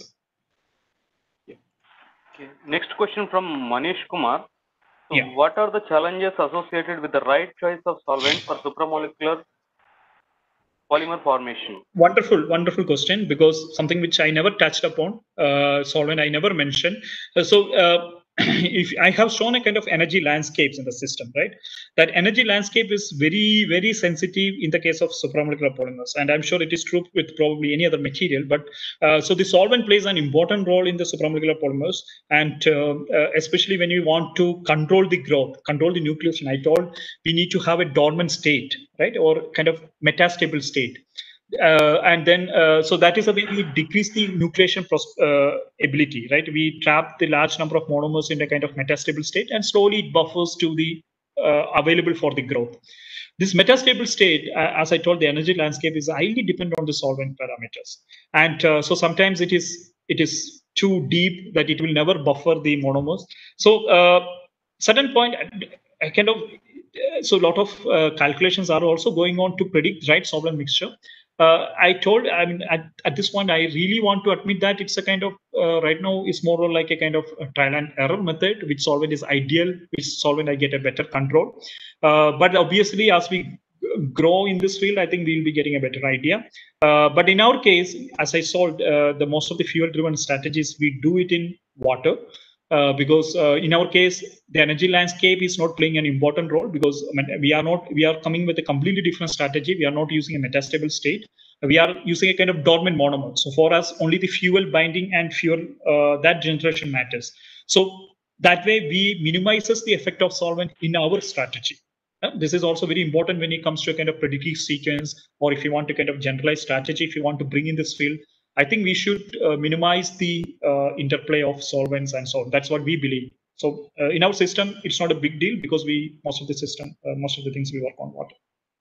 Okay. Next question from Manish Kumar. So yeah. What are the challenges associated with the right choice of solvent for supramolecular polymer formation? Wonderful, wonderful question, because something which I never touched upon, uh, solvent I never mentioned. Uh, so uh, if I have shown a kind of energy landscapes in the system, right? That energy landscape is very, very sensitive in the case of supramolecular polymers. And I'm sure it is true with probably any other material. But uh, so the solvent plays an important role in the supramolecular polymers. And uh, uh, especially when you want to control the growth, control the nucleation, I told we need to have a dormant state, right? Or kind of metastable state. uh, and then uh, so that is the way we decrease the nucleation uh, ability, right? We trap the large number of monomers in a kind of metastable state, and slowly it buffers to the uh, available for the growth. This metastable state, uh, as I told, the energy landscape is highly dependent on the solvent parameters, and uh, so sometimes it is it is too deep that it will never buffer the monomers. So uh, certain point, I kind of so a lot of uh, calculations are also going on to predict right solvent mixture. Uh, I told, I mean, at, at this point, I really want to admit that it's a kind of, uh, right now, it's more or like a kind of a trial and error method, which solvent is ideal, which solvent I get a better control. Uh, but obviously, as we grow in this field, I think we'll be getting a better idea. Uh, but in our case, as I saw, uh, the most of the fuel-driven strategies, we do it in water. Uh, because uh, in our case, the energy landscape is not playing an important role, because I mean, we are not we are coming with a completely different strategy. We are not using a metastable state. We are using a kind of dormant monomer. So for us, only the fuel binding and fuel uh, that generation matters. So that way, we minimizes the effect of solvent in our strategy. Uh, this is also very important when it comes to a kind of predictive sequence, or if you want to kind of generalize strategy, if you want to bring in this field. I think we should uh, minimize the uh, interplay of solvents and so on. That's what we believe. So uh, in our system, it's not a big deal, because we most of the system, uh, most of the things we work on water.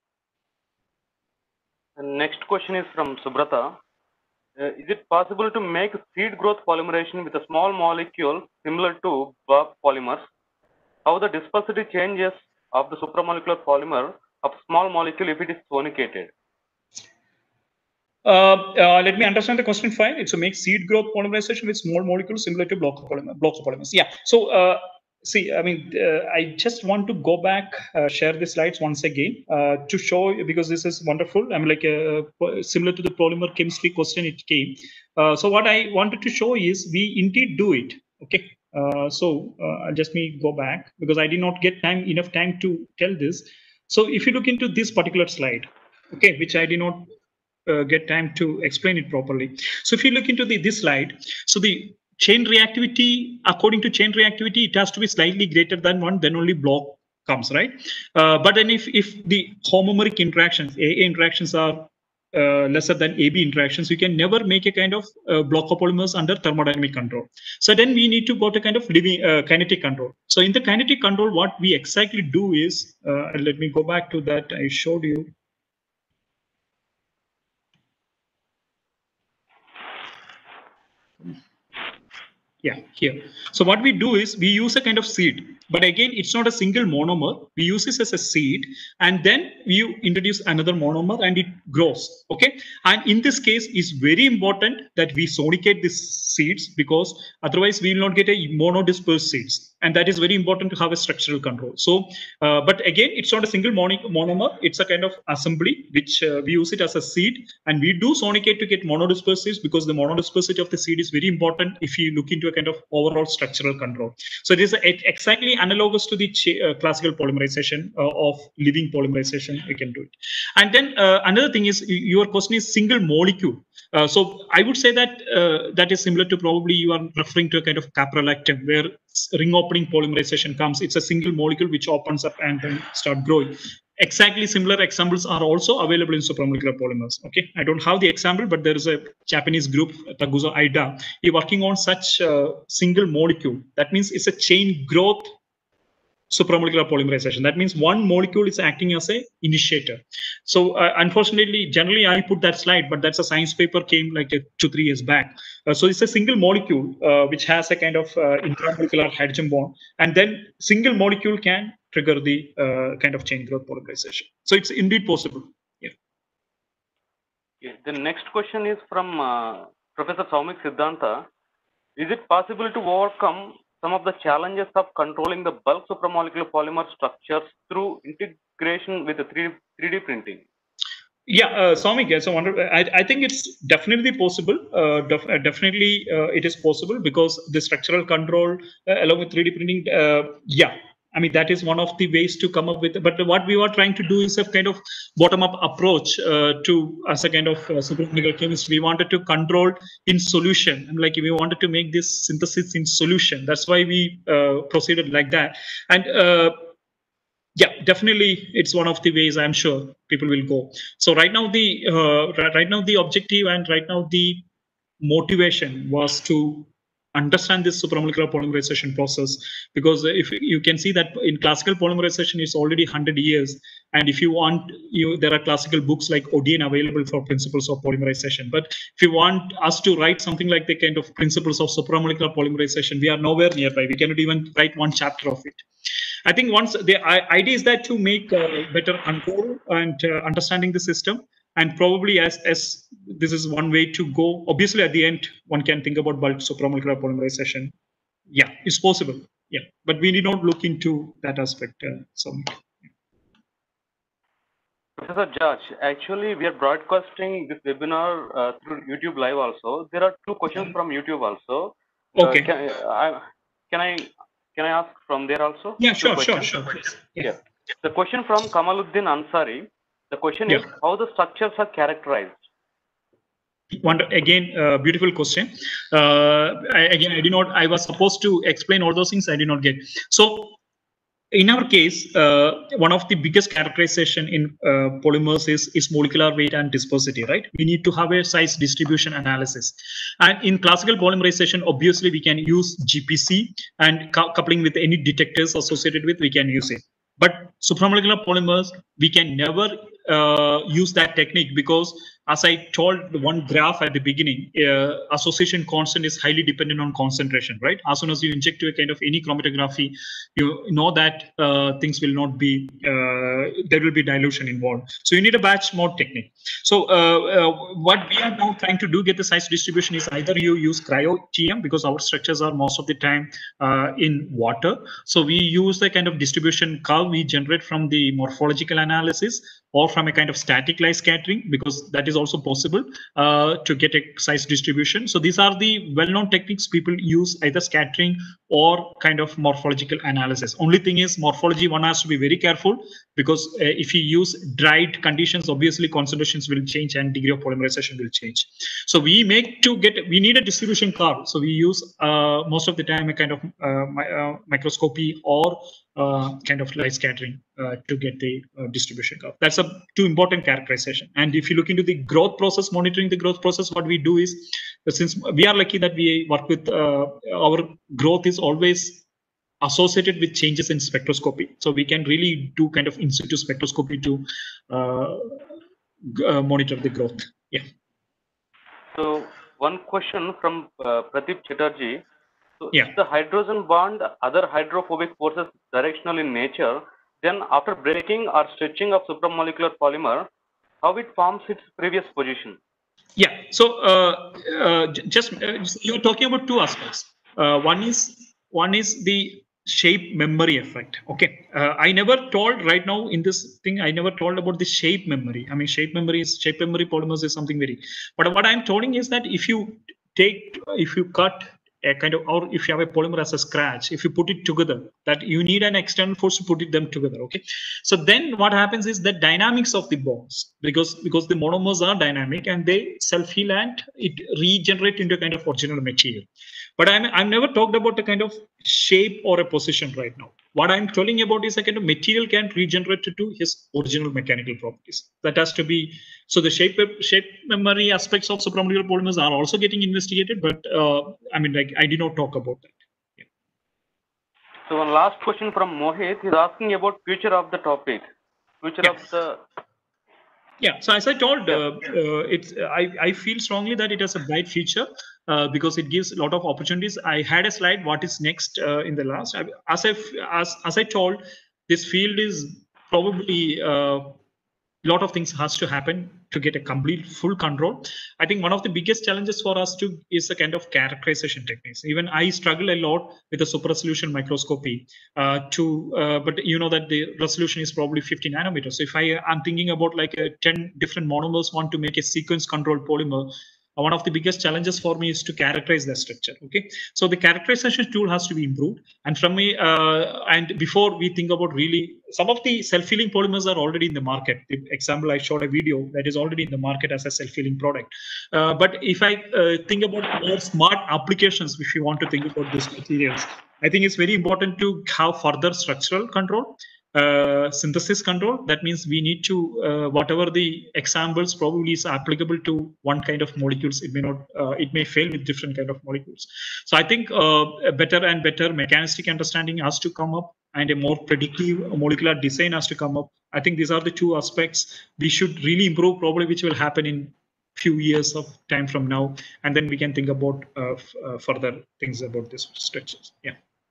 The next question is from Subrata. Uh, is it possible to make seed growth polymerization with a small molecule similar to B A P polymers? How the dispersity changes of the supramolecular polymer of small molecule if it is sonicated? Uh, uh, let me understand the question fine. It's to make seed growth polymerization with small molecules similar to block of polymer, blocks of polymers. Yeah. So uh, see, I mean, uh, I just want to go back, uh, share the slides once again uh, to show, because this is wonderful. I'm like uh, similar to the polymer chemistry question it came. Uh, so what I wanted to show is we indeed do it. Okay. Uh, so uh, just me go back, because I did not get time enough time to tell this. So if you look into this particular slide, okay, which I did not Uh, get time to explain it properly. So if you look into the this slide, so the chain reactivity, according to chain reactivity, it has to be slightly greater than one, then only block comes, right? Uh, but then if if the homomeric interactions, A A interactions are uh, lesser than A B interactions, you can never make a kind of uh, block of polymers under thermodynamic control. So then we need to go to kind of living uh, kinetic control. So in the kinetic control, what we exactly do is, uh, let me go back to that I showed you. Yeah, here. So what we do is we use a kind of seed, but again, it's not a single monomer. We use this as a seed, and then we introduce another monomer and it grows. Okay. And in this case, it's very important that we sonicate these seeds, because otherwise we will not get a monodispersed seeds. And that is very important to have a structural control. So, uh, but again, it's not a single monomer. It's a kind of assembly, which uh, we use it as a seed. And we do sonicate to get monodispersed seeds, because the monodispersity of the seed is very important if you look into a kind of overall structural control. So it is a, it exactly analogous to the uh, classical polymerization uh, of living polymerization. We can do it. And then uh, another thing is, your question is single molecule. Uh, so I would say that uh, that is similar to, probably you are referring to a kind of caprolactam, where ring opening polymerization comes. It's a single molecule which opens up and then start growing. Exactly similar examples are also available in supramolecular polymers. Okay, I don't have the example, but there is a Japanese group, Taguzo Aida, is working on such a single molecule. That means it's a chain growth supramolecular polymerization. That means one molecule is acting as a initiator. So uh, unfortunately, generally I put that slide, but that's a science paper came like uh, two, three years back. Uh, so it's a single molecule uh, which has a kind of uh, intramolecular hydrogen bond, and then single molecule can trigger the uh, kind of chain growth polymerization. So it's indeed possible. Yeah. Yeah. The next question is from uh, Professor Soumik Siddhanta. Is it possible to overcome some of the challenges of controlling the bulk supramolecular polymer structures through integration with the three D printing? Yeah, uh, Soumik, yeah, so I, I think it's definitely possible. Uh, def definitely, uh, it is possible, because the structural control uh, along with three D printing, uh, yeah, I mean, that is one of the ways to come up with. But what we were trying to do is a kind of bottom-up approach uh, to, as a kind of uh, supramolecular chemist. We wanted to control in solution, and like we wanted to make this synthesis in solution. That's why we uh, proceeded like that. And uh, Yeah, definitely, it's one of the ways I'm sure people will go. So right now the uh, right now the objective and right now the motivation was to understand this supramolecular polymerization process, because if you can see that in classical polymerization is already one hundred years, and if you want, you there are classical books like Odian available for principles of polymerization. But if you want us to write something like the kind of principles of supramolecular polymerization, we are nowhere nearby. We cannot even write one chapter of it. I think once the idea is that to make uh, better control and uh, understanding the system, and probably as as this is one way to go. Obviously, at the end, one can think about bulk supramolecular polymerization. Yeah, it's possible. Yeah, but we need not look into that aspect. Uh, so. Professor George, actually, we are broadcasting this webinar uh, through YouTube Live also. There are two questions from YouTube also. Uh, Okay. Can I, can I can I ask from there also? Yeah, Two sure, sure, questions? sure. Yeah. yeah. The question from Kamaluddin Ansari. The question Yeah. is how the structures are characterized. One again, uh, beautiful question. Uh, I, again, I did not. I was supposed to explain all those things. I did not get. So. In our case, uh, one of the biggest characterization in uh, polymers is, is molecular weight and dispersity, right? We need to have a size distribution analysis. And in classical polymerization, obviously, we can use G P C, and coupling with any detectors associated with, we can use it. But supramolecular polymers, we can never uh, use that technique, because as I told one graph at the beginning, uh, association constant is highly dependent on concentration, right? As soon as you inject to a kind of any chromatography, you know that uh, things will not be, uh, there will be dilution involved. So you need a batch mode technique. So uh, uh, what we are now trying to do, get the size distribution, is either you use cryo-T M, because our structures are most of the time uh, in water. So we use the kind of distribution curve we generate from the morphological analysis, or from a kind of static light scattering, because that is also possible uh, to get a size distribution. So these are the well-known techniques people use, either scattering or kind of morphological analysis. Only thing is, morphology, one has to be very careful, because uh, if you use dried conditions, obviously concentrations will change and degree of polymerization will change. So we make to get, we need a distribution curve. So we use uh, most of the time a kind of uh, mi uh, microscopy or uh, kind of light scattering uh, to get the uh, distribution curve. That's a two important characterization. And if you look into the growth process, monitoring the growth process, what we do is, since we are lucky that we work with uh, our growth is always associated with changes in spectroscopy. So we can really do kind of in situ spectroscopy to uh, uh, monitor the growth. Yeah. So one question from uh, Pradeep Chatterjee. So yeah. if the hydrogen bond, other hydrophobic forces directional in nature, then after breaking or stretching of supramolecular polymer, how it forms its previous position? Yeah. So uh, uh, just uh, you're talking about two aspects. Uh, one is one is the shape memory effect. Okay. Uh, I never told right now in this thing, I never told about the shape memory. I mean, shape memory is shape memory polymers is something very, but what I'm telling is that if you take, if you cut a kind of, or if you have a polymer as a scratch, if you put it together, that you need an external force to put it them together. Okay. So then what happens is the dynamics of the bonds, because, because the monomers are dynamic and they self-heal and it regenerate into a kind of original material. But I'm, I'm never talked about a kind of shape or a position right now. What I'm telling about is a kind of material can regenerate to his original mechanical properties. That has to be, so the shape shape memory aspects of supramolecular polymers are also getting investigated, but uh, I mean, like, I did not talk about that. Yeah. So one last question from Mohit is asking about future of the topic. Future yeah. of the Yeah, so as I told, uh, uh, it's I, I feel strongly that it has a bright future uh, because it gives a lot of opportunities. I had a slide, what is next uh, in the last. I, as, I, as, as I told, this field is probably a uh, lot of things has to happen to get a complete full control. I think one of the biggest challenges for us to is the kind of characterization techniques. Even I struggle a lot with the super resolution microscopy uh, to, uh, but you know that the resolution is probably fifty nanometers. So if I am thinking about like a ten different monomers want to make a sequence controlled polymer, one of the biggest challenges for me is to characterize the structure. Okay, so the characterization tool has to be improved. And from me, uh, and before we think about really, some of the self-healing polymers are already in the market. The example I showed a video that is already in the market as a self-healing product. Uh, but if I uh, think about more smart applications, if you want to think about these materials, I think it's very important to have further structural control. uh, synthesis control. That means we need to, uh, whatever the examples probably is applicable to one kind of molecules, it may not, uh, it may fail with different kind of molecules. So I think uh, a better and better mechanistic understanding has to come up, and a more predictive molecular design has to come up. I think these are the two aspects we should really improve, probably, which will happen in few years of time from now, and then we can think about uh, f- uh, further things about these structures. Yeah.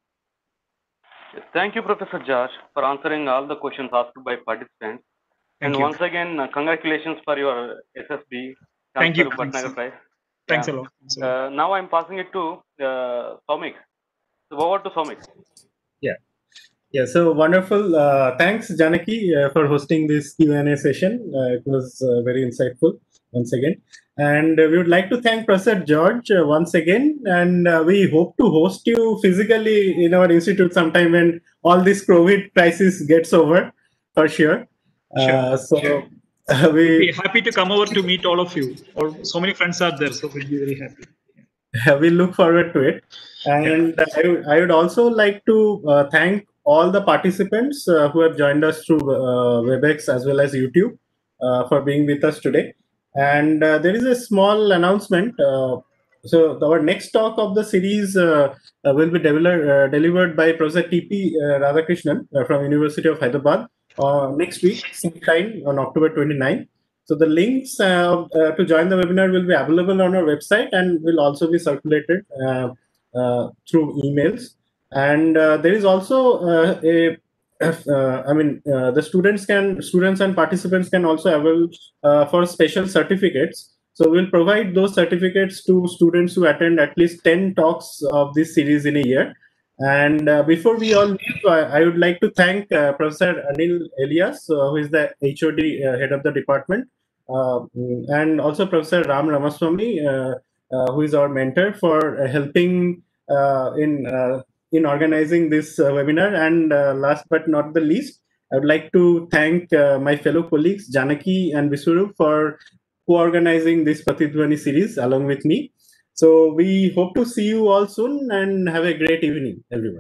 Thank you, Professor Josh, for answering all the questions asked by participants. Thank and you. once again, uh, congratulations for your S S B Thank you. Chancellor Bhatnagar Prize. Thanks Yeah. a lot. Thanks a lot. Uh, now I'm passing it to uh, Soumik. So over to Soumik. Yeah. Yeah, so wonderful. Uh, thanks, Janaki, uh, for hosting this Q and A session. Uh, it was uh, very insightful once again. And uh, we would like to thank Professor George uh, once again. And uh, we hope to host you physically in our institute sometime when all this COVID crisis gets over, for sure. Sure. Uh, so Sure. uh, we Be happy to come over to meet all of you. Or so many friends are there, so we'll be very happy. we look forward to it. And yeah. I, I would also like to uh, thank all the participants uh, who have joined us through uh, WebEx as well as YouTube uh, for being with us today. And uh, there is a small announcement. Uh, so our next talk of the series uh, uh, will be devel- uh, delivered by Professor T P Uh, Radhakrishnan uh, from University of Hyderabad uh, next week, same time on October twenty-ninth. So the links uh, uh, to join the webinar will be available on our website and will also be circulated uh, uh, through emails. And uh, there is also uh, a, uh, I mean, uh, the students can, students and participants can also avail uh, for special certificates. So we'll provide those certificates to students who attend at least ten talks of this series in a year. And uh, before we all leave, I, I would like to thank uh, Professor Anil Elias, uh, who is the H O D uh, head of the department, uh, and also Professor Ram Ramaswamy, uh, uh, who is our mentor, for uh, helping uh, in uh, in organizing this uh, webinar. And uh, last but not the least, I would like to thank uh, my fellow colleagues Janaki and Visurup for co-organizing this Pratidhwani series along with me. So we hope to see you all soon and have a great evening, everyone.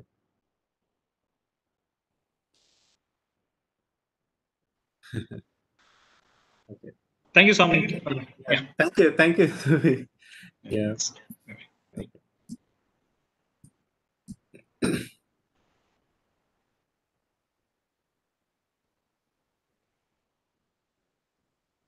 Okay. Thank you, Soumik. Yeah. Thank you. Thank you. Yes. Yeah.